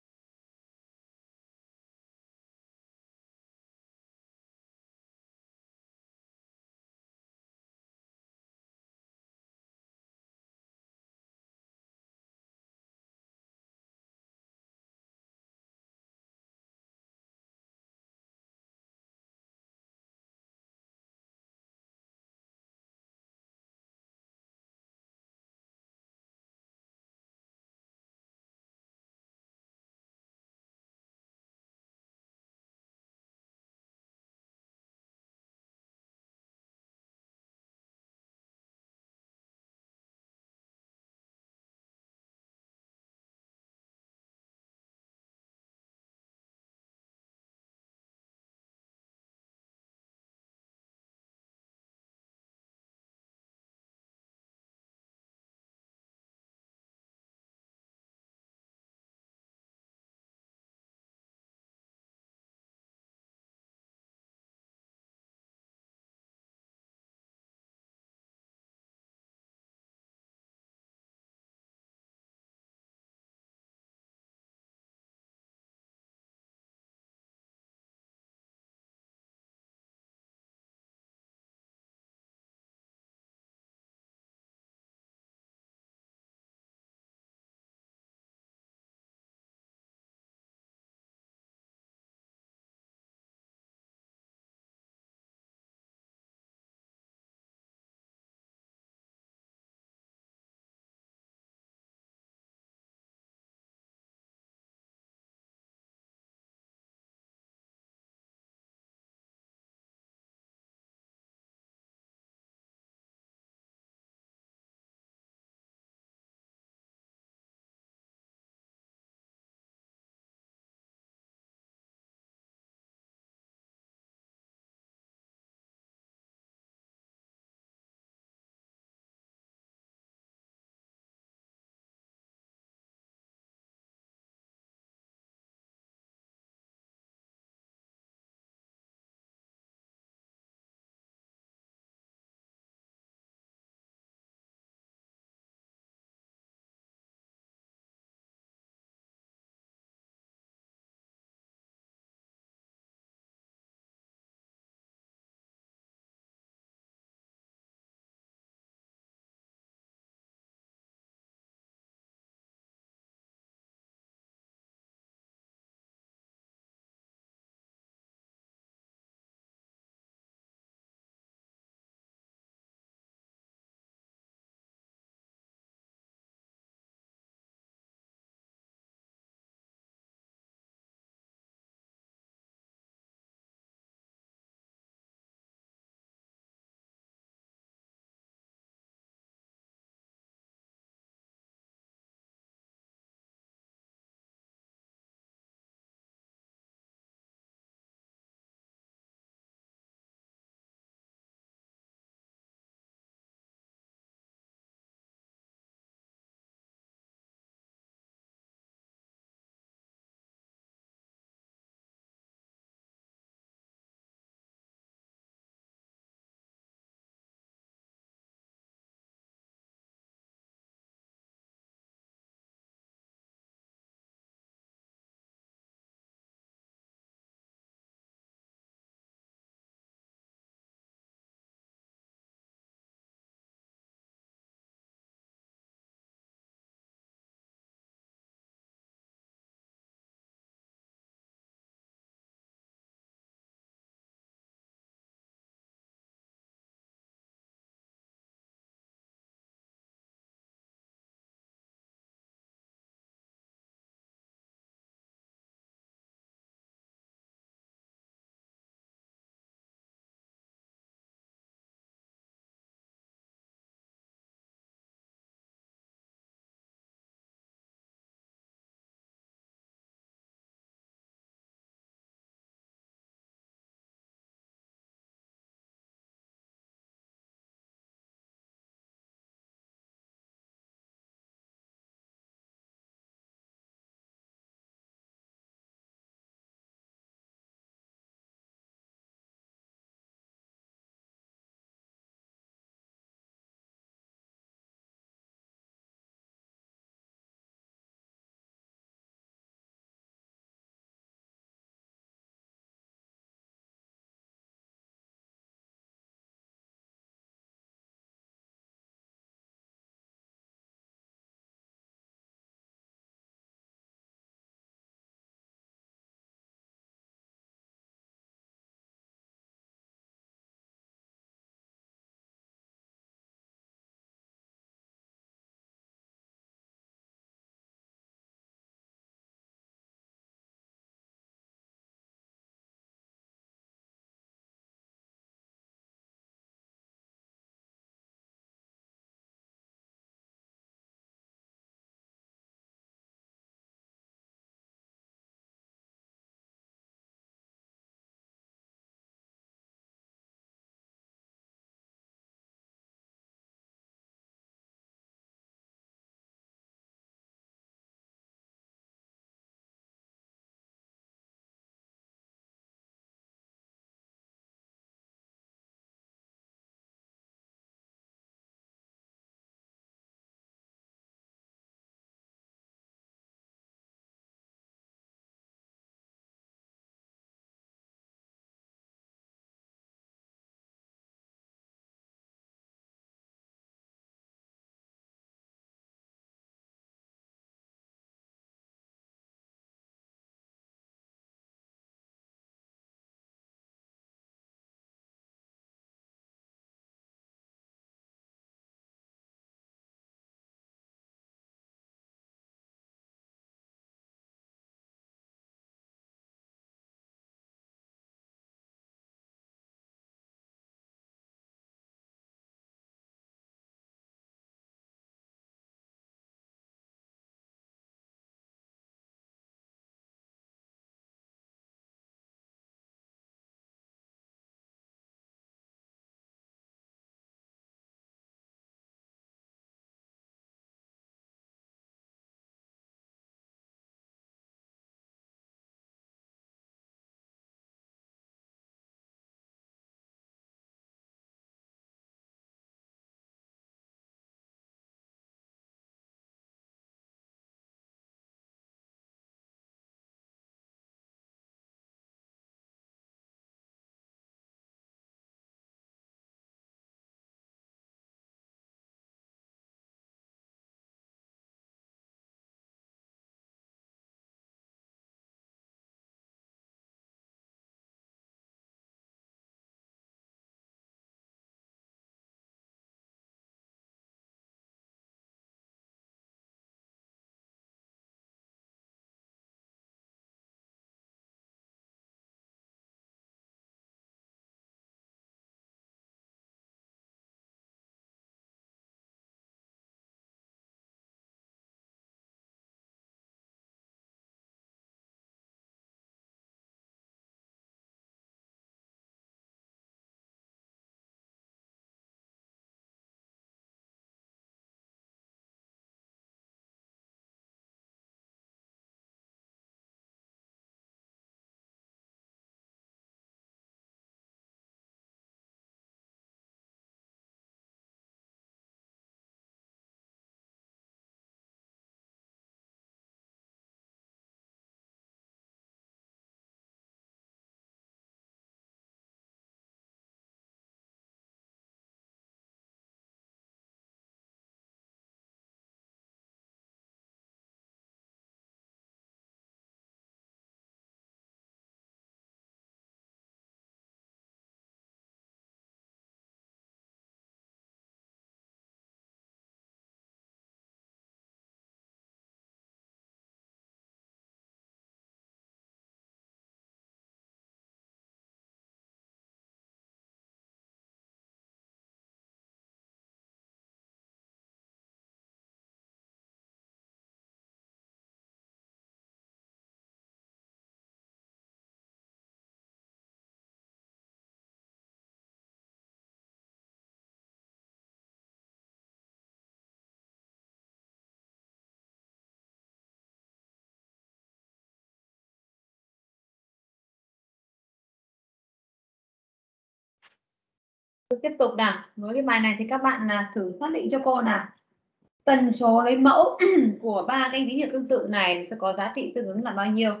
Tiếp tục nào, với cái bài này thì các bạn là thử xác định cho cô nào. Tần số lấy mẫu của ba kênh tín hiệu tương tự này sẽ có giá trị tương ứng là bao nhiêu?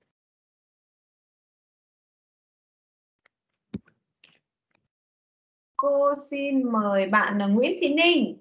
Cô xin mời bạn là Nguyễn Thị Ninh.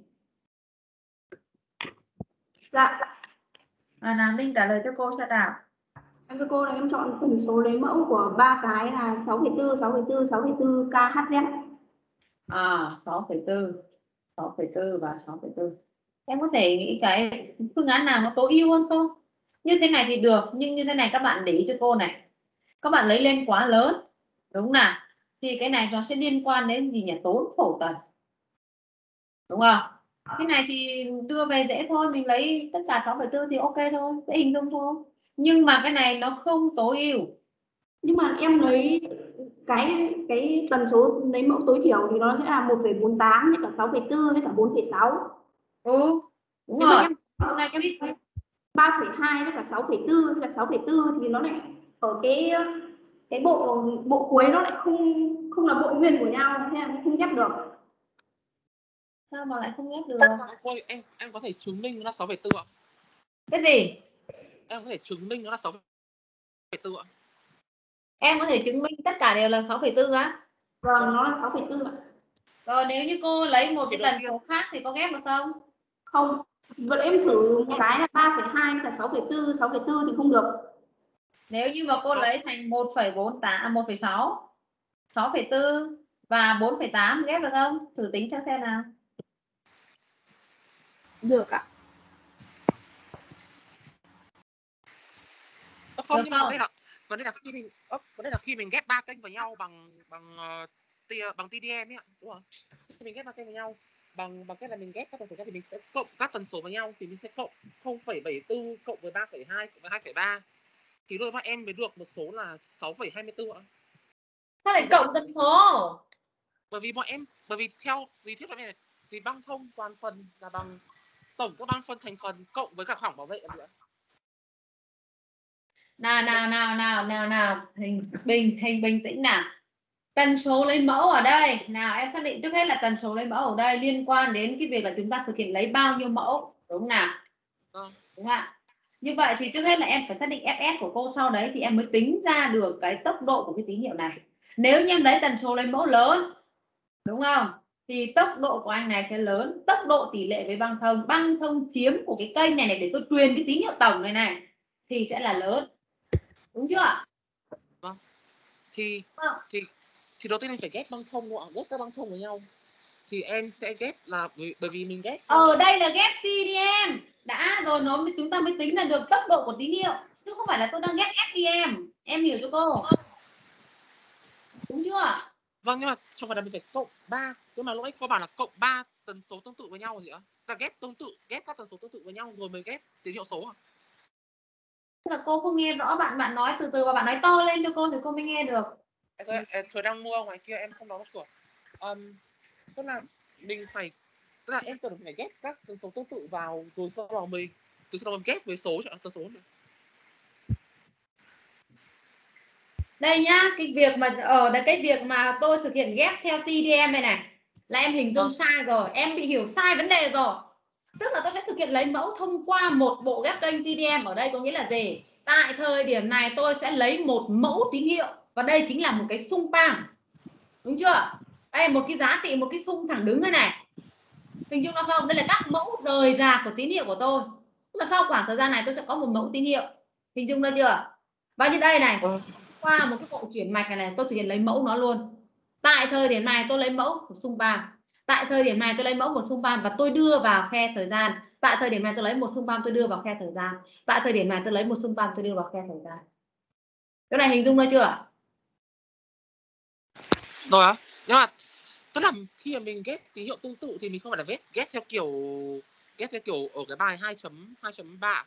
Dạ. À, nào Ninh trả lời cho cô xem nào. Em thưa cô là em chọn tần số lấy mẫu của ba cái là sáu phẩy bốn, sáu phẩy bốn, sáu phẩy bốn ca hát zét. À, sáu phẩy bốn, sáu phẩy bốn và sáu phẩy bốn. Em có thể nghĩ cái phương án nào nó tối ưu hơn không? Như thế này thì được, nhưng như thế này các bạn để ý cho cô này. Các bạn lấy lên quá lớn, đúng nào? Thì cái này nó sẽ liên quan đến gì nhỉ? Tốn phổ tần. Đúng không? Cái này thì đưa về dễ thôi, mình lấy tất cả sáu phẩy bốn thì ok thôi, dễ hình dung thôi. Nhưng mà cái này nó không tối ưu. Nhưng mà em lấy cái cái tần số lấy mẫu tối thiểu thì nó sẽ là một phẩy bốn tám với cả sáu phẩy bốn với cả bốn phẩy sáu. Ừ, đúng Nếu mà rồi. em hôm nay em ba phẩy hai với cả sáu phẩy bốn với cả sáu phẩy bốn thì nó lại ở cái cái bộ bộ cuối nó lại không không là bộ nguyên của nhau nên là không ghép được. Sao mà lại không ghép được? Ôi, em em có thể chứng minh nó là sáu phẩy bốn ạ. Cái gì? Em có thể chứng minh nó là sáu phẩy bốn ạ. Em có thể chứng minh tất cả đều là sáu phẩy bốn á? Vâng, nó là sáu phẩy bốn ạ. Rồi nếu như cô lấy một Thì cái đầu tần tiên- số khác thì có ghép được không? Không. Vậy em thử một cái là ba phẩy hai với cả sáu phẩy bốn, sáu phẩy bốn thì không được. Nếu như mà cô lấy thành một phẩy bốn tám, một phẩy sáu, sáu phẩy bốn và bốn phẩy tám ghép được không? Thử tính xem xem nào. Được ạ. Ơ, không, Được nhưng mà vấn không? đề là vấn đề là khi mình ơ, vấn đề là khi mình ghép ba kênh vào nhau bằng bằng uh, bằng tê đê em ấy ạ, đúng không? Khi mình ghép ba kênh vào nhau bằng bằng cách là mình ghép các tần số ra thì mình sẽ cộng các tần số với nhau thì mình sẽ cộng không phẩy bảy bốn cộng với ba phẩy hai cộng với hai phẩy ba thì lúc đó em mới được một số là sáu phẩy hai mươi bốn ạ. Sao lại cộng tần số? Bởi vì bọn em bởi vì theo lý thuyết này thì băng thông toàn phần là bằng tổng các băng phân thành phần cộng với cả khoảng bảo vệ nữa. Nào nào nào nào nào nào, hình bình hình bình tĩnh nào. Tần số lấy mẫu ở đây, nào em xác định trước hết là tần số lấy mẫu ở đây liên quan đến cái việc là chúng ta thực hiện lấy bao nhiêu mẫu, đúng không nào? Vâng. Đúng không ạ? Như vậy thì trước hết là em phải xác định ép ét của cô, sau đấy thì em mới tính ra được cái tốc độ của cái tín hiệu này. Nếu như em lấy tần số lấy mẫu lớn, đúng không? Thì tốc độ của anh này sẽ lớn, tốc độ tỷ lệ với băng thông, băng thông chiếm của cái kênh này này để tôi truyền cái tín hiệu tổng này này thì sẽ là lớn. Đúng chưa? Vâng. Thì Vâng. thì thì đầu tiên em phải ghép băng thông đúng không? Ghép các băng thông với nhau. Thì em sẽ ghép là bởi, bởi vì mình ghép Ở ờ, đây là ghép tê đê em. Đã rồi nó mới chúng ta mới tính là được tốc độ của tín hiệu, chứ không phải là tôi đang ghép ép đê em. Em hiểu cho cô. Đúng chưa? Vâng, nhưng mà trong phần này mình phải cộng ba. Nhưng mà lúc ấy cô bảo là cộng ba tần số tương tự với nhau gì ạ? Là ghép tương tự, ghép các tần số tương tự với nhau rồi mới ghép tín hiệu số à? Tức là cô không nghe rõ bạn bạn nói từ từ và bạn nói to lên cho cô thì cô mới nghe được. Em, em trời đang mưa ngoài kia em không đóng cửa. Um, tức là mình phải tức là em cần phải ghép các tần số tương tự vào rồi sau đó mình từ sau đó mình ghép với số tần số nữa. Đây nhá, cái việc mà ở đây cái việc mà tôi thực hiện ghép theo tê đê em này này là em hình dung sai rồi, em bị hiểu sai vấn đề rồi. Tức là tôi sẽ thực hiện lấy mẫu thông qua một bộ ghép kênh tê đê em, ở đây có nghĩa là gì? Tại thời điểm này tôi sẽ lấy một mẫu tín hiệu và đây chính là một cái xung pam. Đúng chưa? Đây một cái giá trị, một cái xung thẳng đứng này này. Hình dung nó không? Đây là các mẫu rời rạc của tín hiệu của tôi. Tức là sau khoảng thời gian này tôi sẽ có một mẫu tín hiệu. Hình dung ra chưa? Và như đây này, qua một cái bộ chuyển mạch này này tôi thực hiện lấy mẫu nó luôn. Tại thời điểm này tôi lấy mẫu của xung pam. Tại thời điểm này tôi lấy mẫu một xung pam và tôi đưa vào khe thời gian. Tại thời điểm này tôi lấy một xung pam tôi đưa vào khe thời gian. Tại thời điểm này tôi lấy một xung pam tôi đưa vào khe thời gian. Cái này hình dung ra chưa? Rồi á. Nhưng mà tức là khi mà mình ghép tín hiệu tương tự thì mình không phải là ghép ghép theo kiểu ghép theo kiểu ở cái bài hai chấm ba.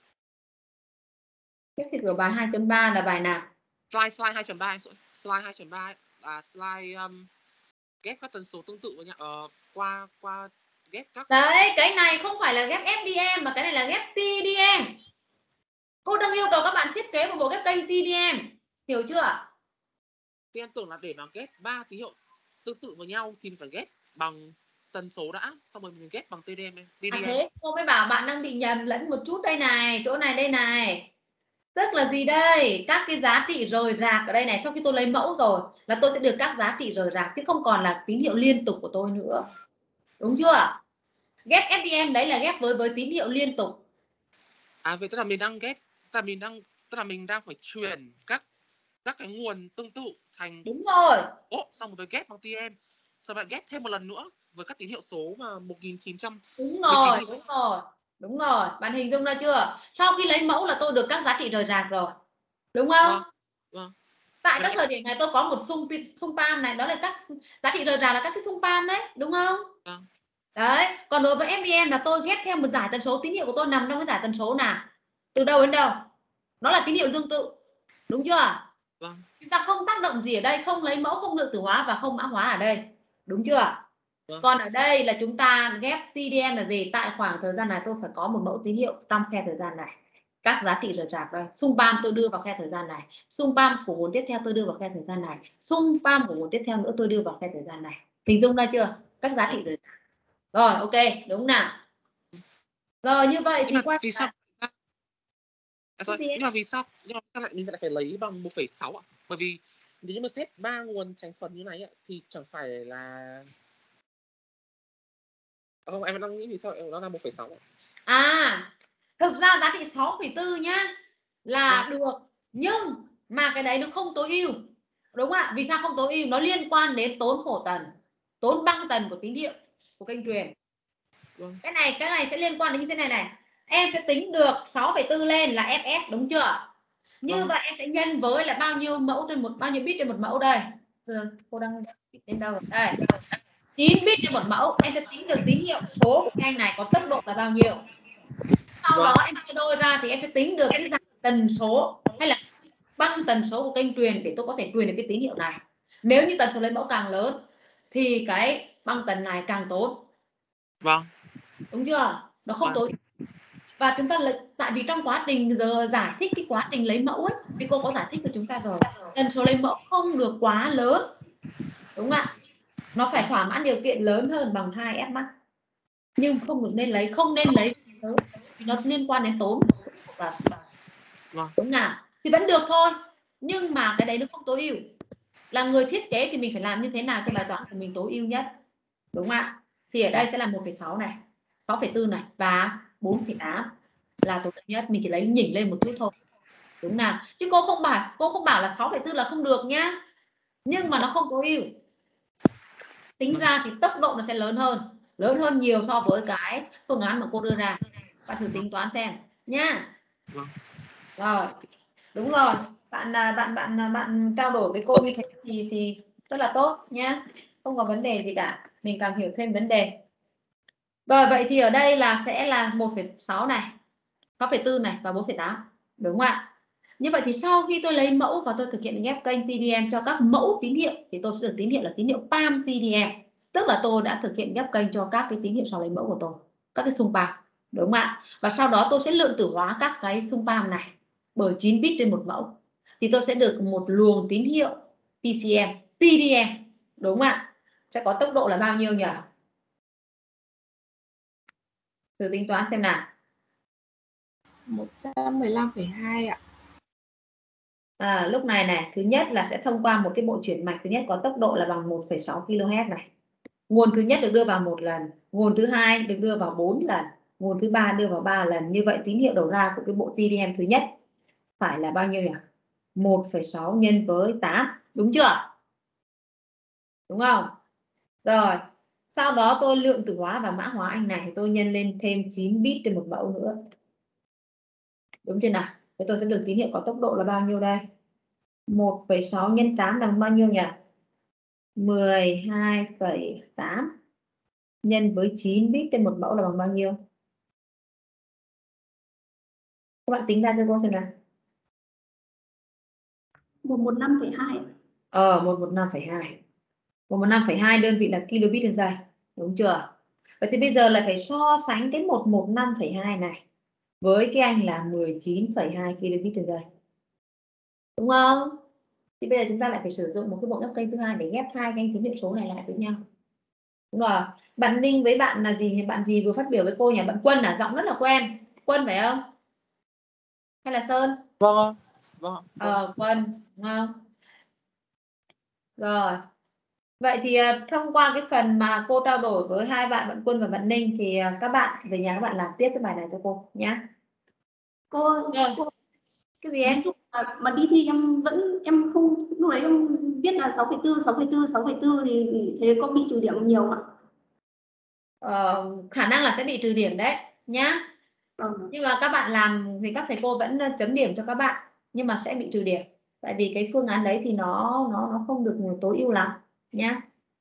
Cái thì của bài hai chấm ba là bài nào? Slide slide hai chấm ba slide hai chấm ba là slide um, ghép các tần số tương tự với nhau uh, qua qua ghép các. Đấy, cái này không phải là ghép ép đê em mà cái này là ghép tê đê em. Cô đang yêu cầu các bạn thiết kế một bộ ghép kênh tê đê em. Hiểu chưa? Thì em tưởng là để mà ghép ba tín hiệu tương tự với nhau thì mình phải ghép bằng tần số đã, xong rồi mình ghép bằng tê đê em. tê đê À em. thế cô mới bảo bạn đang bị nhầm lẫn một chút đây này, chỗ này đây này. Tức là gì đây? Các cái giá trị rời rạc ở đây này, sau khi tôi lấy mẫu rồi là tôi sẽ được các giá trị rời rạc chứ không còn là tín hiệu liên tục của tôi nữa. Đúng chưa? Ghép ép đê em đấy là ghép với với tín hiệu liên tục. À vậy tức là mình đang ghép, tức là mình đang tức là mình đang phải truyền các các cái nguồn tương tự thành Đúng rồi. Ồ, xong rồi ghép bằng tê đê em. Sau bạn ghép thêm một lần nữa với các tín hiệu số mà một nghìn chín trăm. Đúng rồi, đúng rồi. Đúng rồi, bạn hình dung ra chưa? Sau khi lấy mẫu là tôi được các giá trị rời rạc rồi. Đúng không? Vâng. Vâng. Tại các thời điểm này tôi có một xung xung pan này, đó là các giá trị rời rạc là các cái xung pan đấy, đúng không? Vâng. Đấy, còn đối với ép đê em là tôi ghép theo một giải tần số, tín hiệu của tôi nằm trong cái giải tần số nào? Từ đâu đến đâu? Nó là tín hiệu tương tự. Đúng chưa? Vâng. Chúng ta không tác động gì ở đây, không lấy mẫu, không lượng tử hóa và không mã hóa ở đây. Đúng chưa? Vâng. Còn ở đây là chúng ta ghép tê đê em là gì? Tại khoảng thời gian này tôi phải có một mẫu tín hiệu trong khe thời gian này. Các giá trị rời rạc đây. Xung pam tôi đưa vào khe thời gian này. Xung pam của nguồn tiếp theo tôi đưa vào khe thời gian này. Xung pam của nguồn tiếp theo nữa tôi đưa vào khe thời gian này. Hình dung ra chưa? Các giá trị rời rạc. Rồi, ok, đúng nào. Rồi như vậy thì quay vì sao? À, rồi, nhưng mà vì sao? Nhưng mà sao lại mình lại phải lấy bằng một phẩy sáu ạ? Bởi vì nếu mà xét ba nguồn thành phần như này ạ thì chẳng phải là à, không, em đang nghĩ vì sao nó là một phẩy sáu ạ? À, thực ra giá trị sáu phẩy bốn nhá là Vâng. được, nhưng mà cái đấy nó không tối ưu. Đúng không ạ? Vì sao không tối ưu? Nó liên quan đến tốn phổ tần, tốn băng tần của tín hiệu của kênh truyền. Vâng. Cái này cái này sẽ liên quan đến như thế này này. Em sẽ tính được sáu phẩy bốn lên là ép ét, đúng chưa? Như Vâng. vậy em sẽ nhân với là bao nhiêu mẫu trên một bao nhiêu bit trên một mẫu đây. Cô đang đến đâu rồi? Đây. chín bit trên một mẫu, em sẽ tính được tín hiệu số của cái anh này có tốc độ là bao nhiêu. Sau Vâng. đó em chia đôi ra thì em sẽ tính được cái dạng tần số hay là băng tần số của kênh truyền để tôi có thể truyền được cái tín hiệu này. Nếu như tần số lấy mẫu càng lớn thì cái băng tần này càng tốn. Vâng. Đúng chưa? Nó không Vâng. tối. Và chúng ta lấy, tại vì trong quá trình giờ giải thích cái quá trình lấy mẫu ấy thì cô có giải thích cho chúng ta rồi. Tần số lấy mẫu không được quá lớn. Đúng không ạ? Nó phải thỏa mãn điều kiện lớn hơn bằng hai F max. Nhưng không được nên lấy, không nên lấy lớn vì nó liên quan đến tốn. Vâng. Đúng nào? Thì vẫn được thôi. Nhưng mà cái đấy nó không tối ưu. Là người thiết kế thì mình phải làm như thế nào cho bài toán của mình tối ưu nhất. Đúng không ạ? Thì ở đây sẽ là một phẩy sáu này, sáu phẩy bốn này và bốn phẩy tám là tối ưu nhất. Mình chỉ lấy nhỉnh lên một chút thôi. Đúng nào? Chứ cô không bảo cô không bảo là sáu phẩy bốn là không được nhá. Nhưng mà nó không tối ưu. Tính ra thì tốc độ nó sẽ lớn hơn, lớn hơn nhiều so với cái phương án mà cô đưa ra. Bạn thử tính toán xem nhá. Rồi, đúng rồi. Bạn bạn bạn bạn trao đổi với cô như thế thì thì rất là tốt nhá. Không có vấn đề gì cả. Mình càng hiểu thêm vấn đề. Rồi vậy thì ở đây là sẽ là một phẩy sáu này, sáu phẩy bốn này và bốn phẩy tám. Đúng không ạ? Như vậy thì sau khi tôi lấy mẫu và tôi thực hiện ghép kênh pê đê em cho các mẫu tín hiệu thì tôi sẽ được tín hiệu là tín hiệu pam pê đê em. Tức là tôi đã thực hiện ghép kênh cho các cái tín hiệu sau lấy mẫu của tôi, các cái xung pam. Đúng không ạ? Và sau đó tôi sẽ lượng tử hóa các cái xung pam này bởi chín bit trên một mẫu. Thì tôi sẽ được một luồng tín hiệu pê xê em, pê đê em. Đúng không ạ? Sẽ có tốc độ là bao nhiêu nhỉ? Thử tính toán xem nào. một trăm mười lăm phẩy hai ạ. À, lúc này này, thứ nhất là sẽ thông qua một cái bộ chuyển mạch thứ nhất có tốc độ là bằng một phẩy sáu ki lô héc này. Nguồn thứ nhất được đưa vào một lần, nguồn thứ hai được đưa vào bốn lần, nguồn thứ ba đưa vào ba lần. Như vậy tín hiệu đầu ra của cái bộ tê đê em thứ nhất phải là bao nhiêu nhỉ? một phẩy sáu nhân với tám, đúng chưa? Đúng không? Rồi, sau đó tôi lượng tử hóa và mã hóa anh này thì tôi nhân lên thêm chín bit trên một mẫu nữa. Đúng chưa nào? Thế tôi sẽ được tín hiệu có tốc độ là bao nhiêu đây? một phẩy sáu nhân tám là bao nhiêu nhỉ? mười hai phẩy tám nhân với chín bit trên một mẫu là bằng bao nhiêu? Các bạn tính ra cho cô xem nào. một trăm mười lăm phẩy hai. Ờ, một trăm mười lăm phẩy hai. một trăm mười lăm phẩy hai đơn vị là kilobit trên giây. Đúng chưa? Vậy thì bây giờ là phải so sánh cái một trăm mười lăm phẩy hai này với cái anh là mười chín phẩy hai kilobit trên giây. Đúng không? Thì bây giờ chúng ta lại phải sử dụng một cái bộ ghép kênh thứ hai để ghép hai kênh tín hiệu số này lại với nhau. Đúng rồi. Bạn Ninh với bạn là gì? Bạn gì vừa phát biểu với cô nhỉ? Bạn Quân à? Giọng rất là quen. Quân phải không? Hay là Sơn? Vâng, vâng. Ờ, Quân, đúng không? Rồi. Vậy thì thông qua cái phần mà cô trao đổi với hai bạn, bạn Quân và bạn Ninh, thì các bạn về nhà các bạn làm tiếp cái bài này cho cô nhé. Cô, Rồi. cô Cái gì em? mà, mà đi thi em vẫn em không, lúc đấy em biết là sáu phẩy bốn, sáu phẩy bốn, sáu phẩy bốn thì thế có bị trừ điểm nhiều không ạ? Ờ, khả năng là sẽ bị trừ điểm đấy nhá. Ừ. Nhưng mà các bạn làm thì các thầy cô vẫn chấm điểm cho các bạn, nhưng mà sẽ bị trừ điểm, tại vì cái phương án đấy thì nó nó nó không được tối ưu lắm nhá.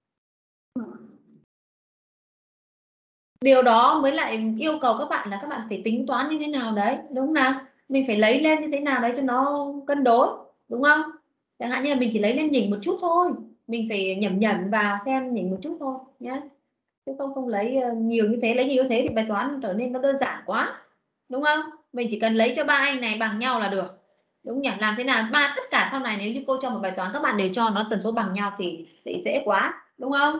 Điều đó mới lại yêu cầu các bạn là các bạn phải tính toán như thế nào đấy, đúng không nào? Mình phải lấy lên như thế nào đấy cho nó cân đối, đúng không? Chẳng hạn như là mình chỉ lấy lên nhỉnh một chút thôi, mình phải nhẩm nhẩm vào xem nhỉnh một chút thôi nhé, chứ không không lấy nhiều như thế. Lấy nhiều như thế thì bài toán trở nên nó đơn giản quá, đúng không? Mình chỉ cần lấy cho ba anh này bằng nhau là được, đúng nhỉ? Làm thế nào ba tất cả sau này nếu như cô cho một bài toán các bạn đều cho nó tần số bằng nhau thì, thì dễ quá, đúng không?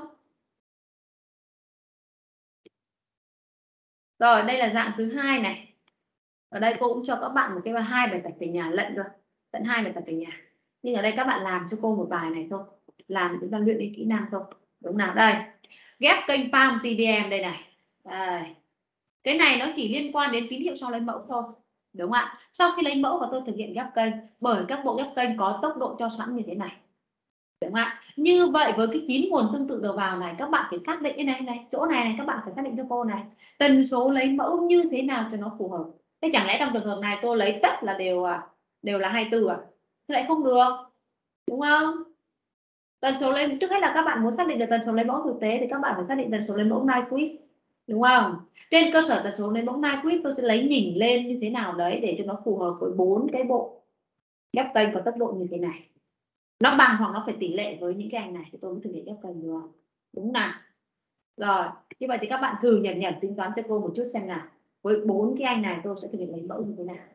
Rồi đây là dạng thứ hai này. Ở đây cô cũng cho các bạn một cái bài hai bài tập về nhà lận rồi, tận hai bài tập về nhà. Nhưng ở đây các bạn làm cho cô một bài này thôi, làm chúng ta luyện đi kỹ năng thôi, đúng nào? Đây ghép kênh palm tê đê em đây này. Đây. Cái này nó chỉ liên quan đến tín hiệu sau lấy mẫu thôi, đúng không ạ? Sau khi lấy mẫu và tôi thực hiện ghép kênh, bởi các bộ ghép kênh có tốc độ cho sẵn như thế này, đúng không ạ? Như vậy với cái chín nguồn tương tự đầu vào này, các bạn phải xác định cái này này, chỗ này này các bạn phải xác định cho cô này, tần số lấy mẫu như thế nào cho nó phù hợp. Thế chẳng lẽ trong trường hợp này tôi lấy tất là đều đều là hai mươi tư à? Thế lại không được, đúng không? Tần số lấy, trước hết là các bạn muốn xác định được tần số lấy mẫu thực tế thì các bạn phải xác định tần số lấy mẫu Nyquist, đúng không? Trên cơ sở tần số lấy mẫu Nyquist tôi sẽ lấy nhỉnh lên như thế nào đấy để cho nó phù hợp với bốn cái bộ ghép kênh có tốc độ như thế này, nó bằng hoặc nó phải tỷ lệ với những cái ảnh này thì tôi mới thực hiện ghép kênh được, đúng nào? Rồi như vậy thì các bạn thử nhẩm nhẩm tính toán cho cô một chút xem nào, với bốn cái anh này tôi sẽ thực hiện lấy mẫu như thế nào.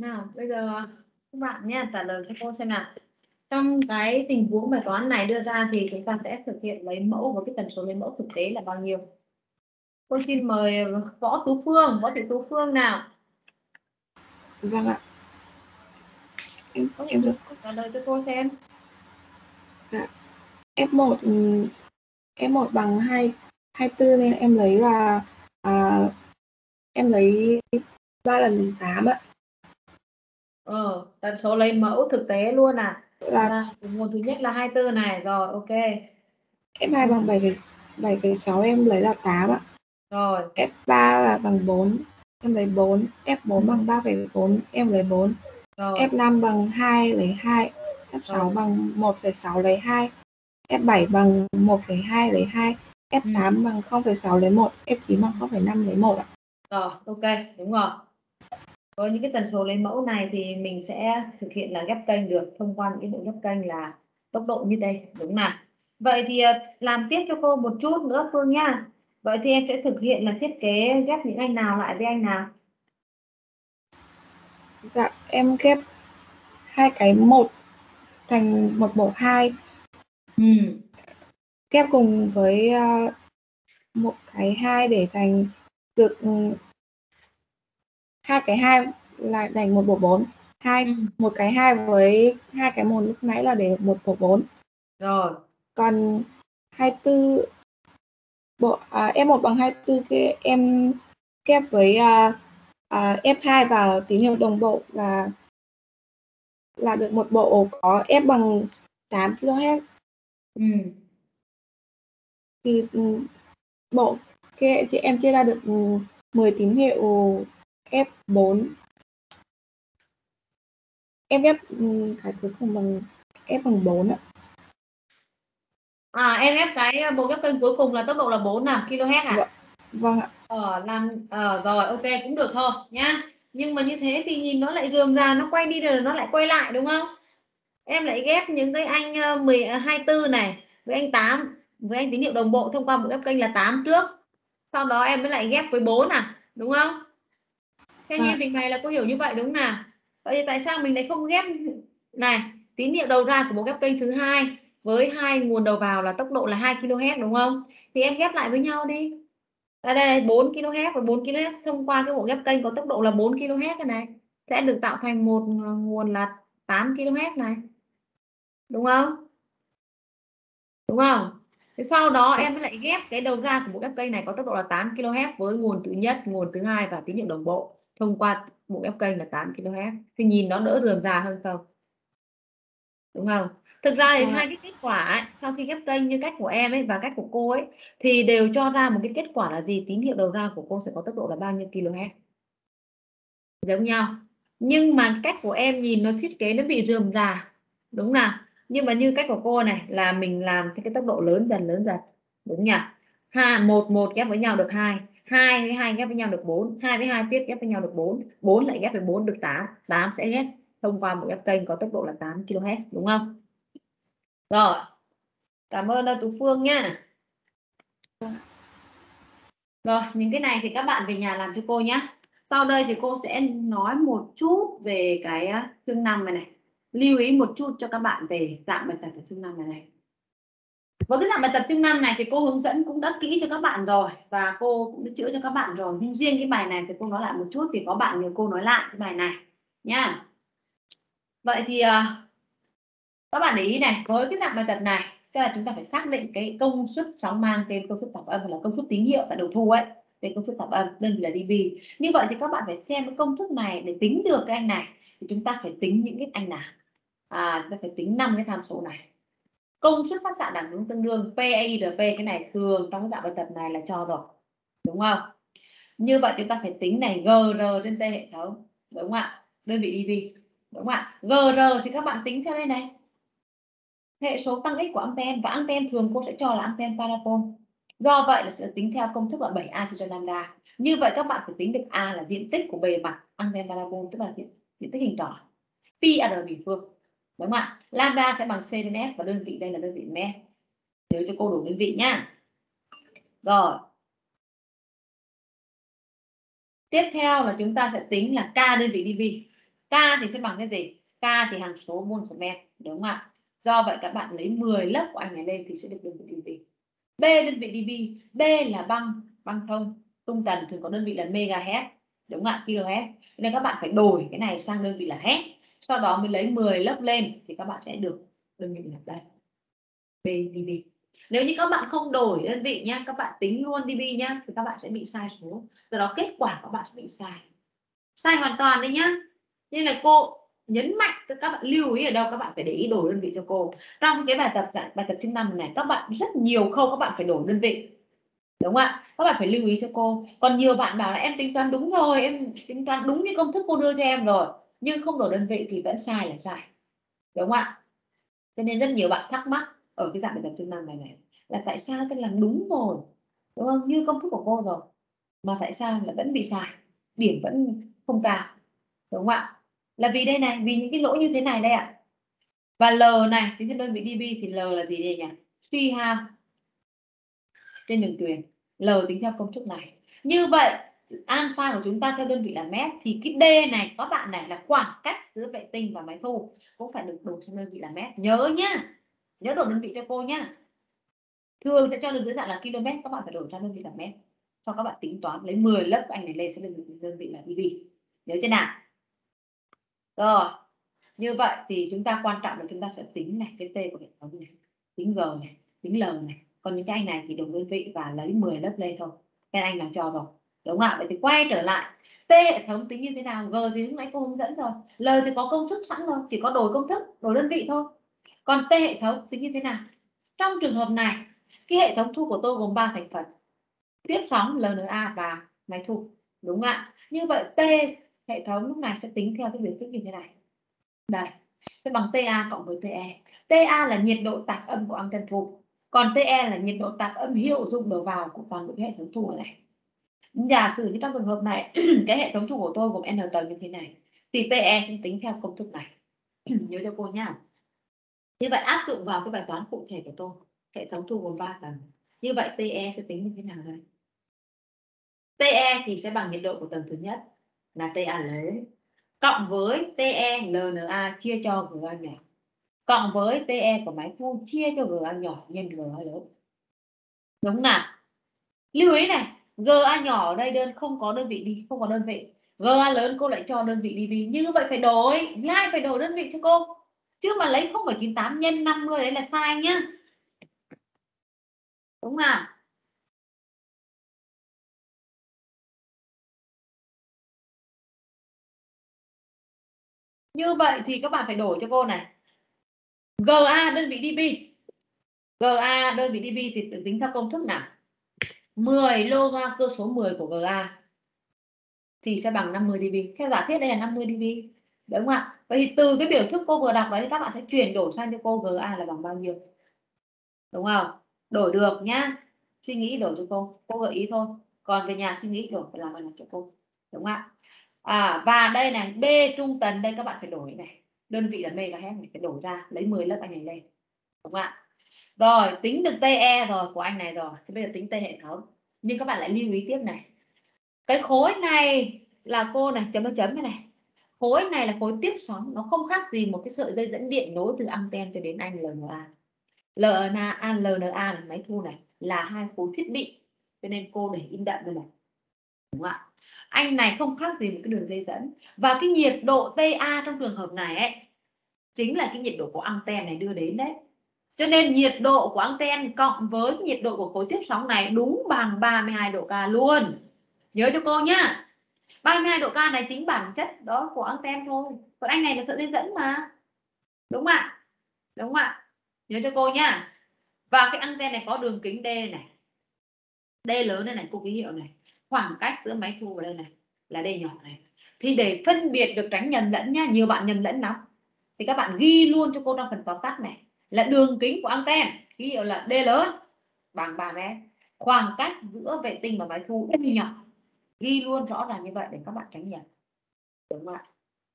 Nào, bây giờ các bạn nha, trả lời cho cô xem nào. Trong cái tình huống bài toán này đưa ra thì chúng ta sẽ thực hiện lấy mẫu với cái tần số lấy mẫu thực tế là bao nhiêu? Cô xin mời Võ Tú Phương, Võ Thị Tú Phương nào. Vâng ạ. Em Võ Thị em Tú được Phương trả lời cho cô xem. F một ừm, F một bằng hai hai tư nên em lấy là à, em lấy ba lần tám ạ. Ờ, tần số lấy mẫu thực tế luôn à? Là Là nguồn thứ nhất là hai mươi tư này, rồi ok. F hai bằng bảy phẩy sáu em lấy là tám ạ. Rồi, F ba là bằng bốn, em lấy bốn. F bốn bằng ba phẩy bốn, em lấy bốn. rồi, F năm bằng hai lấy hai. F sáu rồi. bằng một phẩy sáu lấy hai. F bảy bằng một phẩy hai lấy hai. F tám Ừ. bằng không phẩy sáu lấy một. F chín bằng không phẩy năm lấy một ạ. Rồi, ok, đúng rồi. Với những cái tần số lấy mẫu này thì mình sẽ thực hiện là ghép kênh được thông qua những cái bộ ghép kênh là tốc độ như đây, đúng nào? Vậy thì à, làm tiếp cho cô một chút nữa Phương nha. Vậy thì em sẽ thực hiện là thiết kế ghép những anh nào lại với anh nào? Dạ, em ghép hai cái một thành một bộ hai. Ừ. Ghép cùng với uh, một cái hai để thành được um, hai cái hai là thành một bộ bốn. Hai Ừ. một cái hai với hai cái một lúc nãy là để một bộ bốn. Rồi. Còn hai mươi tư bộ à, F một bằng hai mươi tư kia em ghép với à, à, F hai vào tín hiệu đồng bộ là là được một bộ có F bằng tám ki lô héc. Ừ. Thì um, bộ kia chị em chia ra được um, mười tín hiệu F bốn. Em ghép um, cái cuối cùng bằng F bằng bốn ạ. À, em ghép cái bộ ghép kênh cuối cùng là tốc độ là bốn nào ki lô héc à? Vâng, vâng ạ. Ờ, làm ờ, rồi ok cũng được thôi nhá. Nhưng mà như thế thì nhìn nó lại rườm rà, nó quay đi rồi nó lại quay lại đúng không? Em lại ghép những cái anh mười hai mươi tư này với anh tám với anh tín hiệu đồng bộ thông qua một ghép kênh là tám trước. Sau đó em mới lại ghép với bốn à, đúng không? Theo như Vâng. trình bày là cô hiểu như vậy đúng nào? Vậy thì tại sao mình lại không ghép này, tín hiệu đầu ra của bộ ghép kênh thứ hai với hai nguồn đầu vào là tốc độ là hai ki lô héc đúng không? Thì em ghép lại với nhau đi. Đây đây bốn ki lô héc và bốn ki lô héc thông qua cái bộ ghép kênh có tốc độ là bốn ki lô héc này sẽ được tạo thành một nguồn là tám ki lô héc này. Đúng không? Đúng không? Thế sau đó em mới lại ghép cái đầu ra của bộ ghép kênh này có tốc độ là tám ki lô héc với nguồn thứ nhất, nguồn thứ hai và tín hiệu đồng bộ thông qua bộ ghép kênh là tám ki lô héc. Thì nhìn nó đỡ rườm rà hơn không? Đúng không? Thực ra thì hai cái kết quả ấy, sau khi ghép kênh như cách của em ấy và cách của cô ấy thì đều cho ra một cái kết quả là gì? Tín hiệu đầu ra của cô sẽ có tốc độ là bao nhiêu ki lô héc? Giống nhau. Nhưng mà cách của em nhìn nó thiết kế nó bị rườm rà. Đúng nào? Nhưng mà như cách của cô này là mình làm cái tốc độ lớn dần lớn dần. Đúng nhỉ? Ha, một một ghép với nhau được hai, hai với hai ghép với nhau được bốn, hai với hai tiếp ghép với nhau được bốn, bốn lại ghép với bốn được tám, tám sẽ ghép thông qua một ghép kênh có tốc độ là tám ki lô héc đúng không? Rồi. Cảm ơn Tú Phương nha. Rồi, những cái này thì các bạn về nhà làm cho cô nhé. Sau đây thì cô sẽ nói một chút về cái chương năm này này. Lưu ý một chút cho các bạn về dạng bài tập ở chương năm này này. Với cái dạng bài tập chương năm này thì cô hướng dẫn cũng đã kỹ cho các bạn rồi và cô cũng đã chữa cho các bạn rồi. Nhưng riêng cái bài này thì cô nói lại một chút thì có bạn nhờ cô nói lại cái bài này nha. Vậy thì các bạn để ý này, với cái dạng bài tập này tức là chúng ta phải xác định cái công suất sóng mang tên công suất tạp âm là công suất tín hiệu tại đầu thu ấy, tên công suất tạp âm đơn vị là dB. Như vậy thì các bạn phải xem cái công thức này để tính được cái anh này thì chúng ta phải tính những cái anh nào. À, chúng ta phải tính năm cái tham số này. Công suất phát xạ đẳng ứng tương đương PAIRP, cái này thường trong cái dạng bài tập này là cho rồi. Đúng không? Như vậy chúng ta phải tính này giê rờ trên T hệ thống, đúng không ạ? Đơn vị dB. Đúng không ạ? giê rờ thì các bạn tính theo đây này. Hệ số tăng x của anten và anten thường cô sẽ cho là anten parabol. Do vậy là sẽ tính theo công thức là bảy a chia cho lambda. Như vậy các bạn phải tính được a là diện tích của bề mặt anten parabol, tức là diện, diện tích hình tròn. Pi là r bình phương. Đúng không ạ? Lambda sẽ bằng c trên f và đơn vị đây là đơn vị mét. Nhớ cho cô đủ đơn vị nhá. Rồi. Tiếp theo là chúng ta sẽ tính là k đơn vị dB. K thì sẽ bằng cái gì? K thì hằng số mol số men, đúng không ạ? Do vậy các bạn lấy mười lớp của anh này lên thì sẽ được đơn vị dB. B đơn vị dB, B là băng băng thông tung tần thường có đơn vị là megahertz, đúng không ạ? KHz. Nên các bạn phải đổi cái này sang đơn vị là hertz, sau đó mới lấy mười lớp lên thì các bạn sẽ được đơn vị là đây. B dB. Nếu như các bạn không đổi đơn vị nhá, các bạn tính luôn dB nhá thì các bạn sẽ bị sai số. Do đó kết quả các bạn sẽ bị sai. Sai hoàn toàn đấy nhá. Nên là cô nhấn mạnh các bạn lưu ý ở đâu, các bạn phải để ý đổi đơn vị cho cô. Trong cái bài tập bài tập chương năm này các bạn rất nhiều khâu các bạn phải đổi đơn vị. Đúng không ạ? Các bạn phải lưu ý cho cô. Còn nhiều bạn bảo là em tính toán đúng rồi, em tính toán đúng như công thức cô đưa cho em rồi, nhưng không đổi đơn vị thì vẫn sai là sai. Đúng không ạ? Cho nên rất nhiều bạn thắc mắc ở cái dạng bài tập chương năm này này là tại sao cái làm đúng rồi, đúng không? Như công thức của cô rồi mà tại sao là vẫn bị sai, điểm vẫn không cao, đúng không ạ? Là vì đây này, vì những cái lỗi như thế này đây ạ. Và L này tính theo đơn vị dB thì L là gì đây nhỉ? Suy hao trên đường truyền, L tính theo công thức này. Như vậy alpha của chúng ta theo đơn vị là mét thì cái D này các bạn này là khoảng cách giữa vệ tinh và máy thu cũng phải được đổi sang đơn vị là mét. Nhớ nhá, nhớ đổi đơn vị cho cô nhá. Thường sẽ cho được dưới dạng là km, các bạn phải đổi sang đơn vị là mét. Sau các bạn tính toán lấy mười lớp của anh này lên sẽ được đơn vị là dB. Nhớ chưa nào? Rồi. Như vậy thì chúng ta quan trọng là chúng ta sẽ tính này cái T của hệ thống này, tính G này, tính L này. Còn những cái anh này thì đổi đơn vị và lấy mười lớp lên thôi. Cái anh nào cho rồi. Đúng không ạ? Vậy thì quay trở lại. T hệ thống tính như thế nào? G thì lúc nãy cô hướng dẫn rồi. L thì có công thức sẵn rồi, chỉ có đổi công thức, đổi đơn vị thôi. Còn T hệ thống tính như thế nào? Trong trường hợp này, cái hệ thống thu của tôi gồm ba thành phần: tiếp sóng, lờ en a và máy thu. Đúng không ạ? Như vậy T hệ thống lúc này sẽ tính theo cái biểu thức như thế này. Đây, sẽ bằng Ta cộng với Te. Ta là nhiệt độ tạp âm của anten thu, còn Te là nhiệt độ tạp âm hiệu dụng đầu vào của toàn bộ cái hệ thống thu này. Giả sử như trong trường hợp này cái hệ thống thu của tôi gồm n tầng như thế này thì Te sẽ tính theo công thức này. Nhớ cho cô nhá. Như vậy áp dụng vào cái bài toán cụ thể của tôi, hệ thống thu gồm ba tầng. Như vậy Te sẽ tính như thế nào đây? Te thì sẽ bằng nhiệt độ của tầng thứ nhất là Ta lớn cộng với Te lờ en a chia cho Ga nhỏ cộng với Te của máy thu chia cho Ga nhỏ nhân Ga lớn. Đúng không nào? Lưu ý này, Ga nhỏ ở đây đơn không có đơn vị đi, không có đơn vị. Ga lớn cô lại cho đơn vị dB. Như vậy phải đổi, lại phải đổi đơn vị cho cô. Chứ mà lấy không phẩy chín tám nhân năm mươi đấy là sai nhá. Đúng không nào? Như vậy thì các bạn phải đổi cho cô này. Ga đơn vị dB. Ga đơn vị dB thì tự tính theo công thức nào? mười loga cơ số mười của Ga thì sẽ bằng năm mươi dB. Theo giả thiết đây là năm mươi dB. Đúng không ạ? Vậy thì từ cái biểu thức cô vừa đọc đấy các bạn sẽ chuyển đổi sang cho cô Ga là bằng bao nhiêu? Đúng không? Đổi được nhá. Suy nghĩ đổi cho cô. Cô gợi ý thôi. Còn về nhà suy nghĩ đổi phải làm bài này cho cô. Đúng không ạ? À, và đây này, B trung tần đây các bạn phải đổi này. Đơn vị là megahertz này phải đổi ra, lấy mười lớp anh này lên. Đúng không ạ? Rồi, tính được Te rồi của anh này rồi. Thì bây giờ tính T hệ thống. Nhưng các bạn lại lưu ý tiếp này. Cái khối này là cô này, chấm chấm này này. Khối này là khối tiếp sóng, nó không khác gì một cái sợi dây dẫn điện nối từ anten cho đến anh lờ en a. lờ en a, lờ en a là máy thu này, là hai khối thiết bị. Cho nên cô để in đậm đây này. Đúng không ạ? Anh này không khác gì một cái đường dây dẫn. Và cái nhiệt độ Ta trong trường hợp này ấy, chính là cái nhiệt độ của anten này đưa đến đấy. Cho nên nhiệt độ của anten cộng với nhiệt độ của khối tiếp sóng này đúng bằng ba mươi hai độ K luôn. Nhớ cho cô nhá. ba mươi hai độ K này chính bản chất đó của anten thôi. Còn anh này là sợi dây dẫn mà. Đúng không ạ? Đúng không ạ? Nhớ cho cô nhá. Và cái anten này có đường kính D này. D lớn đây này, cô ký hiệu này. Khoảng cách giữa máy thu và đây này là D nhỏ này. Thì để phân biệt được tránh nhầm lẫn nhá, nhiều bạn nhầm lẫn lắm. Thì các bạn ghi luôn cho cô trong phần tóm tắt này là đường kính của anten, ký hiệu là D lớn bằng ba mét. Khoảng cách giữa vệ tinh và máy thu D nhỏ. Ghi luôn rõ ràng như vậy để các bạn tránh nhầm. Đúng không ạ?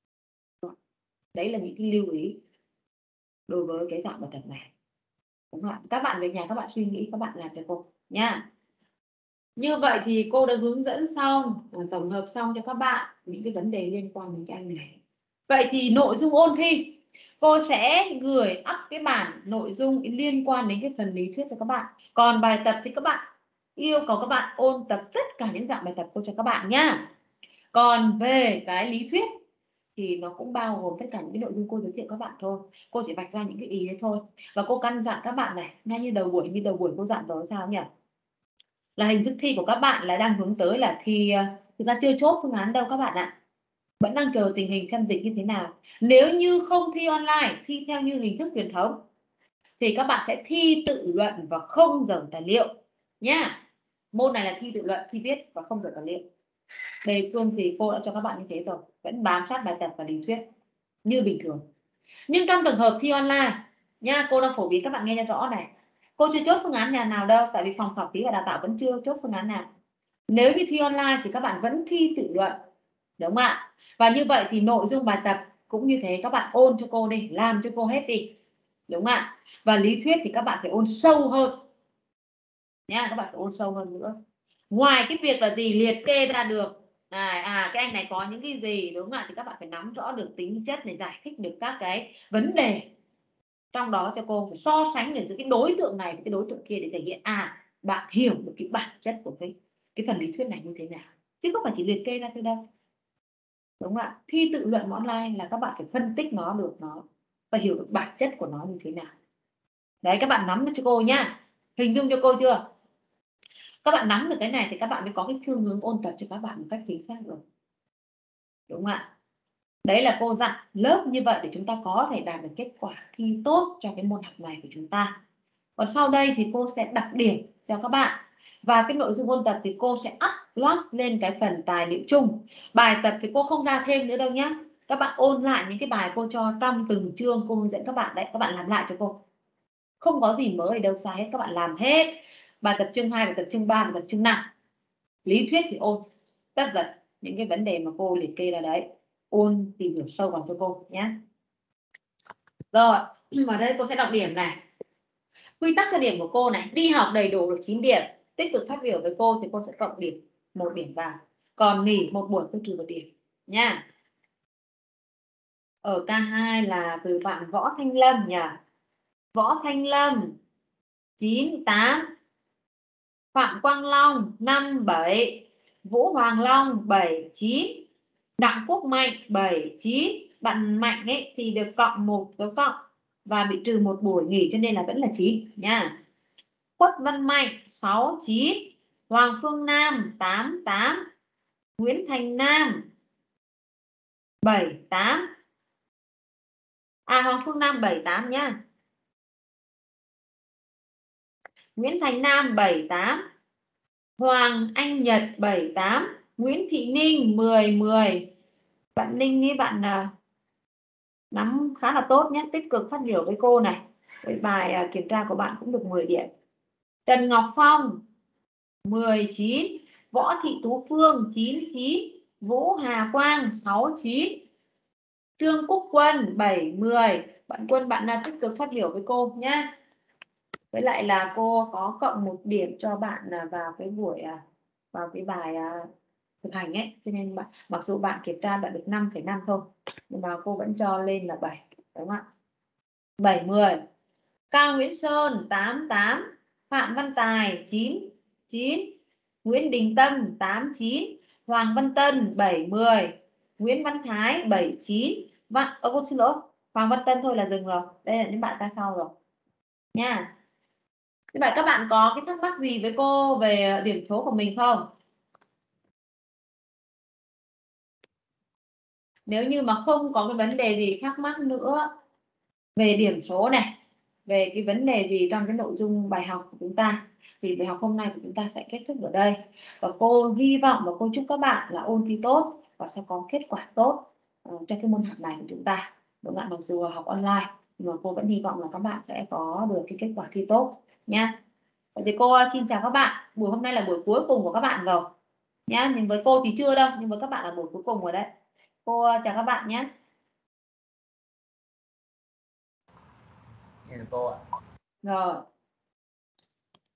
Đấy là những cái lưu ý đối với cái dạng bài tập này. Đúng không ạ? Các bạn về nhà các bạn suy nghĩ, các bạn làm cho cô nha. Như vậy thì cô đã hướng dẫn xong, tổng hợp xong cho các bạn những cái vấn đề liên quan đến cái anh này. Vậy thì nội dung ôn thi, cô sẽ gửi up cái bản nội dung liên quan đến cái phần lý thuyết cho các bạn. Còn bài tập thì các bạn yêu cầu các bạn ôn tập tất cả những dạng bài tập cô cho các bạn nhá. Còn về cái lý thuyết thì nó cũng bao gồm tất cả những cái nội dung cô giới thiệu các bạn thôi. Cô chỉ vạch ra những cái ý đấy thôi. Và cô căn dặn các bạn này, ngay như đầu buổi như đầu buổi cô dặn rồi sao nhỉ? Là hình thức thi của các bạn là đang hướng tới là thi, chúng ta chưa chốt phương án đâu các bạn ạ. Vẫn đang chờ tình hình xem dịch như thế nào. Nếu như không thi online, thi theo như hình thức truyền thống thì các bạn sẽ thi tự luận và không dở tài liệu nhá. Môn này là thi tự luận, thi viết và không dở tài liệu. Đề cương thì cô đã cho các bạn như thế rồi, vẫn bám sát bài tập và lý thuyết như bình thường. Nhưng trong trường hợp thi online nha, cô đang phổ biến các bạn nghe cho rõ này. Cô chưa chốt phương án nhà nào đâu, tại vì phòng khảo thí và đào tạo vẫn chưa chốt phương án nào. Nếu như thi online thì các bạn vẫn thi tự luận, đúng không ạ? Và như vậy thì nội dung bài tập cũng như thế, các bạn ôn cho cô đi, làm cho cô hết đi, đúng không ạ? Và lý thuyết thì các bạn phải ôn sâu hơn nha, các bạn phải ôn sâu hơn nữa. Ngoài cái việc là gì liệt kê ra được à, à cái anh này có những cái gì, đúng không ạ, thì các bạn phải nắm rõ được tính chất này, giải thích được các cái vấn đề trong đó cho cô, phải so sánh được giữa cái đối tượng này với cái đối tượng kia để thể hiện à bạn hiểu được cái bản chất của cái cái phần lý thuyết này như thế nào, chứ không phải chỉ liệt kê ra thôi đâu, đúng không ạ? Thi tự luận online là các bạn phải phân tích nó được, nó và hiểu được bản chất của nó như thế nào. Đấy, các bạn nắm được cho cô nhá, hình dung cho cô chưa? Các bạn nắm được cái này thì các bạn mới có cái phương hướng ôn tập cho các bạn một cách chính xác được, đúng không ạ? Đấy là cô dặn lớp như vậy để chúng ta có thể đạt được kết quả thi tốt cho cái môn học này của chúng ta. Còn sau đây thì cô sẽ đặt điểm cho các bạn. Và cái nội dung ôn tập thì cô sẽ upload lên cái phần tài liệu chung. Bài tập thì cô không ra thêm nữa đâu nhé. Các bạn ôn lại những cái bài cô cho trong từng chương cô hướng dẫn các bạn đấy. Các bạn làm lại cho cô. Không có gì mới ở đâu sai hết. Các bạn làm hết. Bài tập chương hai, bài tập chương ba, bài tập chương năm. Lý thuyết thì ôn tất tật những cái vấn đề mà cô liệt kê ra đấy. Ôn tìm hiểu sâu vào cho cô nhé. Rồi, ở đây cô sẽ đọc điểm này. Quy tắc cho điểm của cô này, đi học đầy đủ được chín điểm, tích cực phát biểu với cô thì cô sẽ cộng điểm một điểm vào, còn nghỉ một buổi cô trừ một điểm nha. Ở ca hai là từ bạn Võ Thanh Lâm nhỉ, Võ Thanh Lâm chín tám, Phạm Quang Long năm bảy, Vũ Hoàng Long bảy chín, Đặng Quốc Mạnh bảy chín. Bạn Mạnh ấy thì được cộng một dấu cộng và bị trừ một buổi nghỉ cho nên là vẫn là chín nha. Khuất Văn Mạnh sáu chín, Hoàng Phương Nam tám tám, Nguyễn Thành Nam bảy tám. À Hoàng Phương Nam bảy tám nhá. Nguyễn Thành Nam bảy tám, Hoàng Anh Nhật bảy tám, Nguyễn Thị Ninh mười mười. Bạn Ninh ấy bạn uh, nắm khá là tốt nhé, tích cực phát biểu với cô này. Với bài uh, kiểm tra của bạn cũng được mười điểm. Trần Ngọc Phong mười chín, Võ Thị Tú Phương chín chín, Vũ Hà Quang sáu chín, Trương Quốc Quân bảy mười. Bạn Quân bạn là tích cực phát biểu với cô nhé. Với lại là cô có cộng một điểm cho bạn vào cái buổi vào cái bài thực hành ấy, cho nên bạn, mặc dù bạn kiểm tra bạn được năm phẩy năm thôi nhưng mà cô vẫn cho lên là bảy, đúng không ạ? bảy mười. Cao Nguyễn Sơn tám tám, Phạm Văn Tài chín chín, Nguyễn Đình Tâm tám chín, Hoàng Văn Tân bảy mười, Nguyễn Văn Thái bảy chín. Bạn ơ cô xin lỗi, Hoàng Văn Tân thôi là dừng rồi. Đây là những bạn ta sau rồi nha. Như vậy các bạn có cái thắc mắc gì với cô về điểm số của mình không? Nếu như mà không có cái vấn đề gì thắc mắc nữa về điểm số này, về cái vấn đề gì trong cái nội dung bài học của chúng ta thì bài học hôm nay của chúng ta sẽ kết thúc ở đây. Và cô hy vọng và cô chúc các bạn là ôn thi tốt và sẽ có kết quả tốt uh, cho cái môn học này của chúng ta. Đúng không ạ? Mặc dù học online nhưng mà cô vẫn hy vọng là các bạn sẽ có được cái kết quả thi tốt nha. Vậy thì cô xin chào các bạn. Buổi hôm nay là buổi cuối cùng của các bạn rồi nhá. Nhưng với cô thì chưa đâu, nhưng với các bạn là buổi cuối cùng rồi đấy. Cô chào các bạn nhé. Cô ạ. Rồi.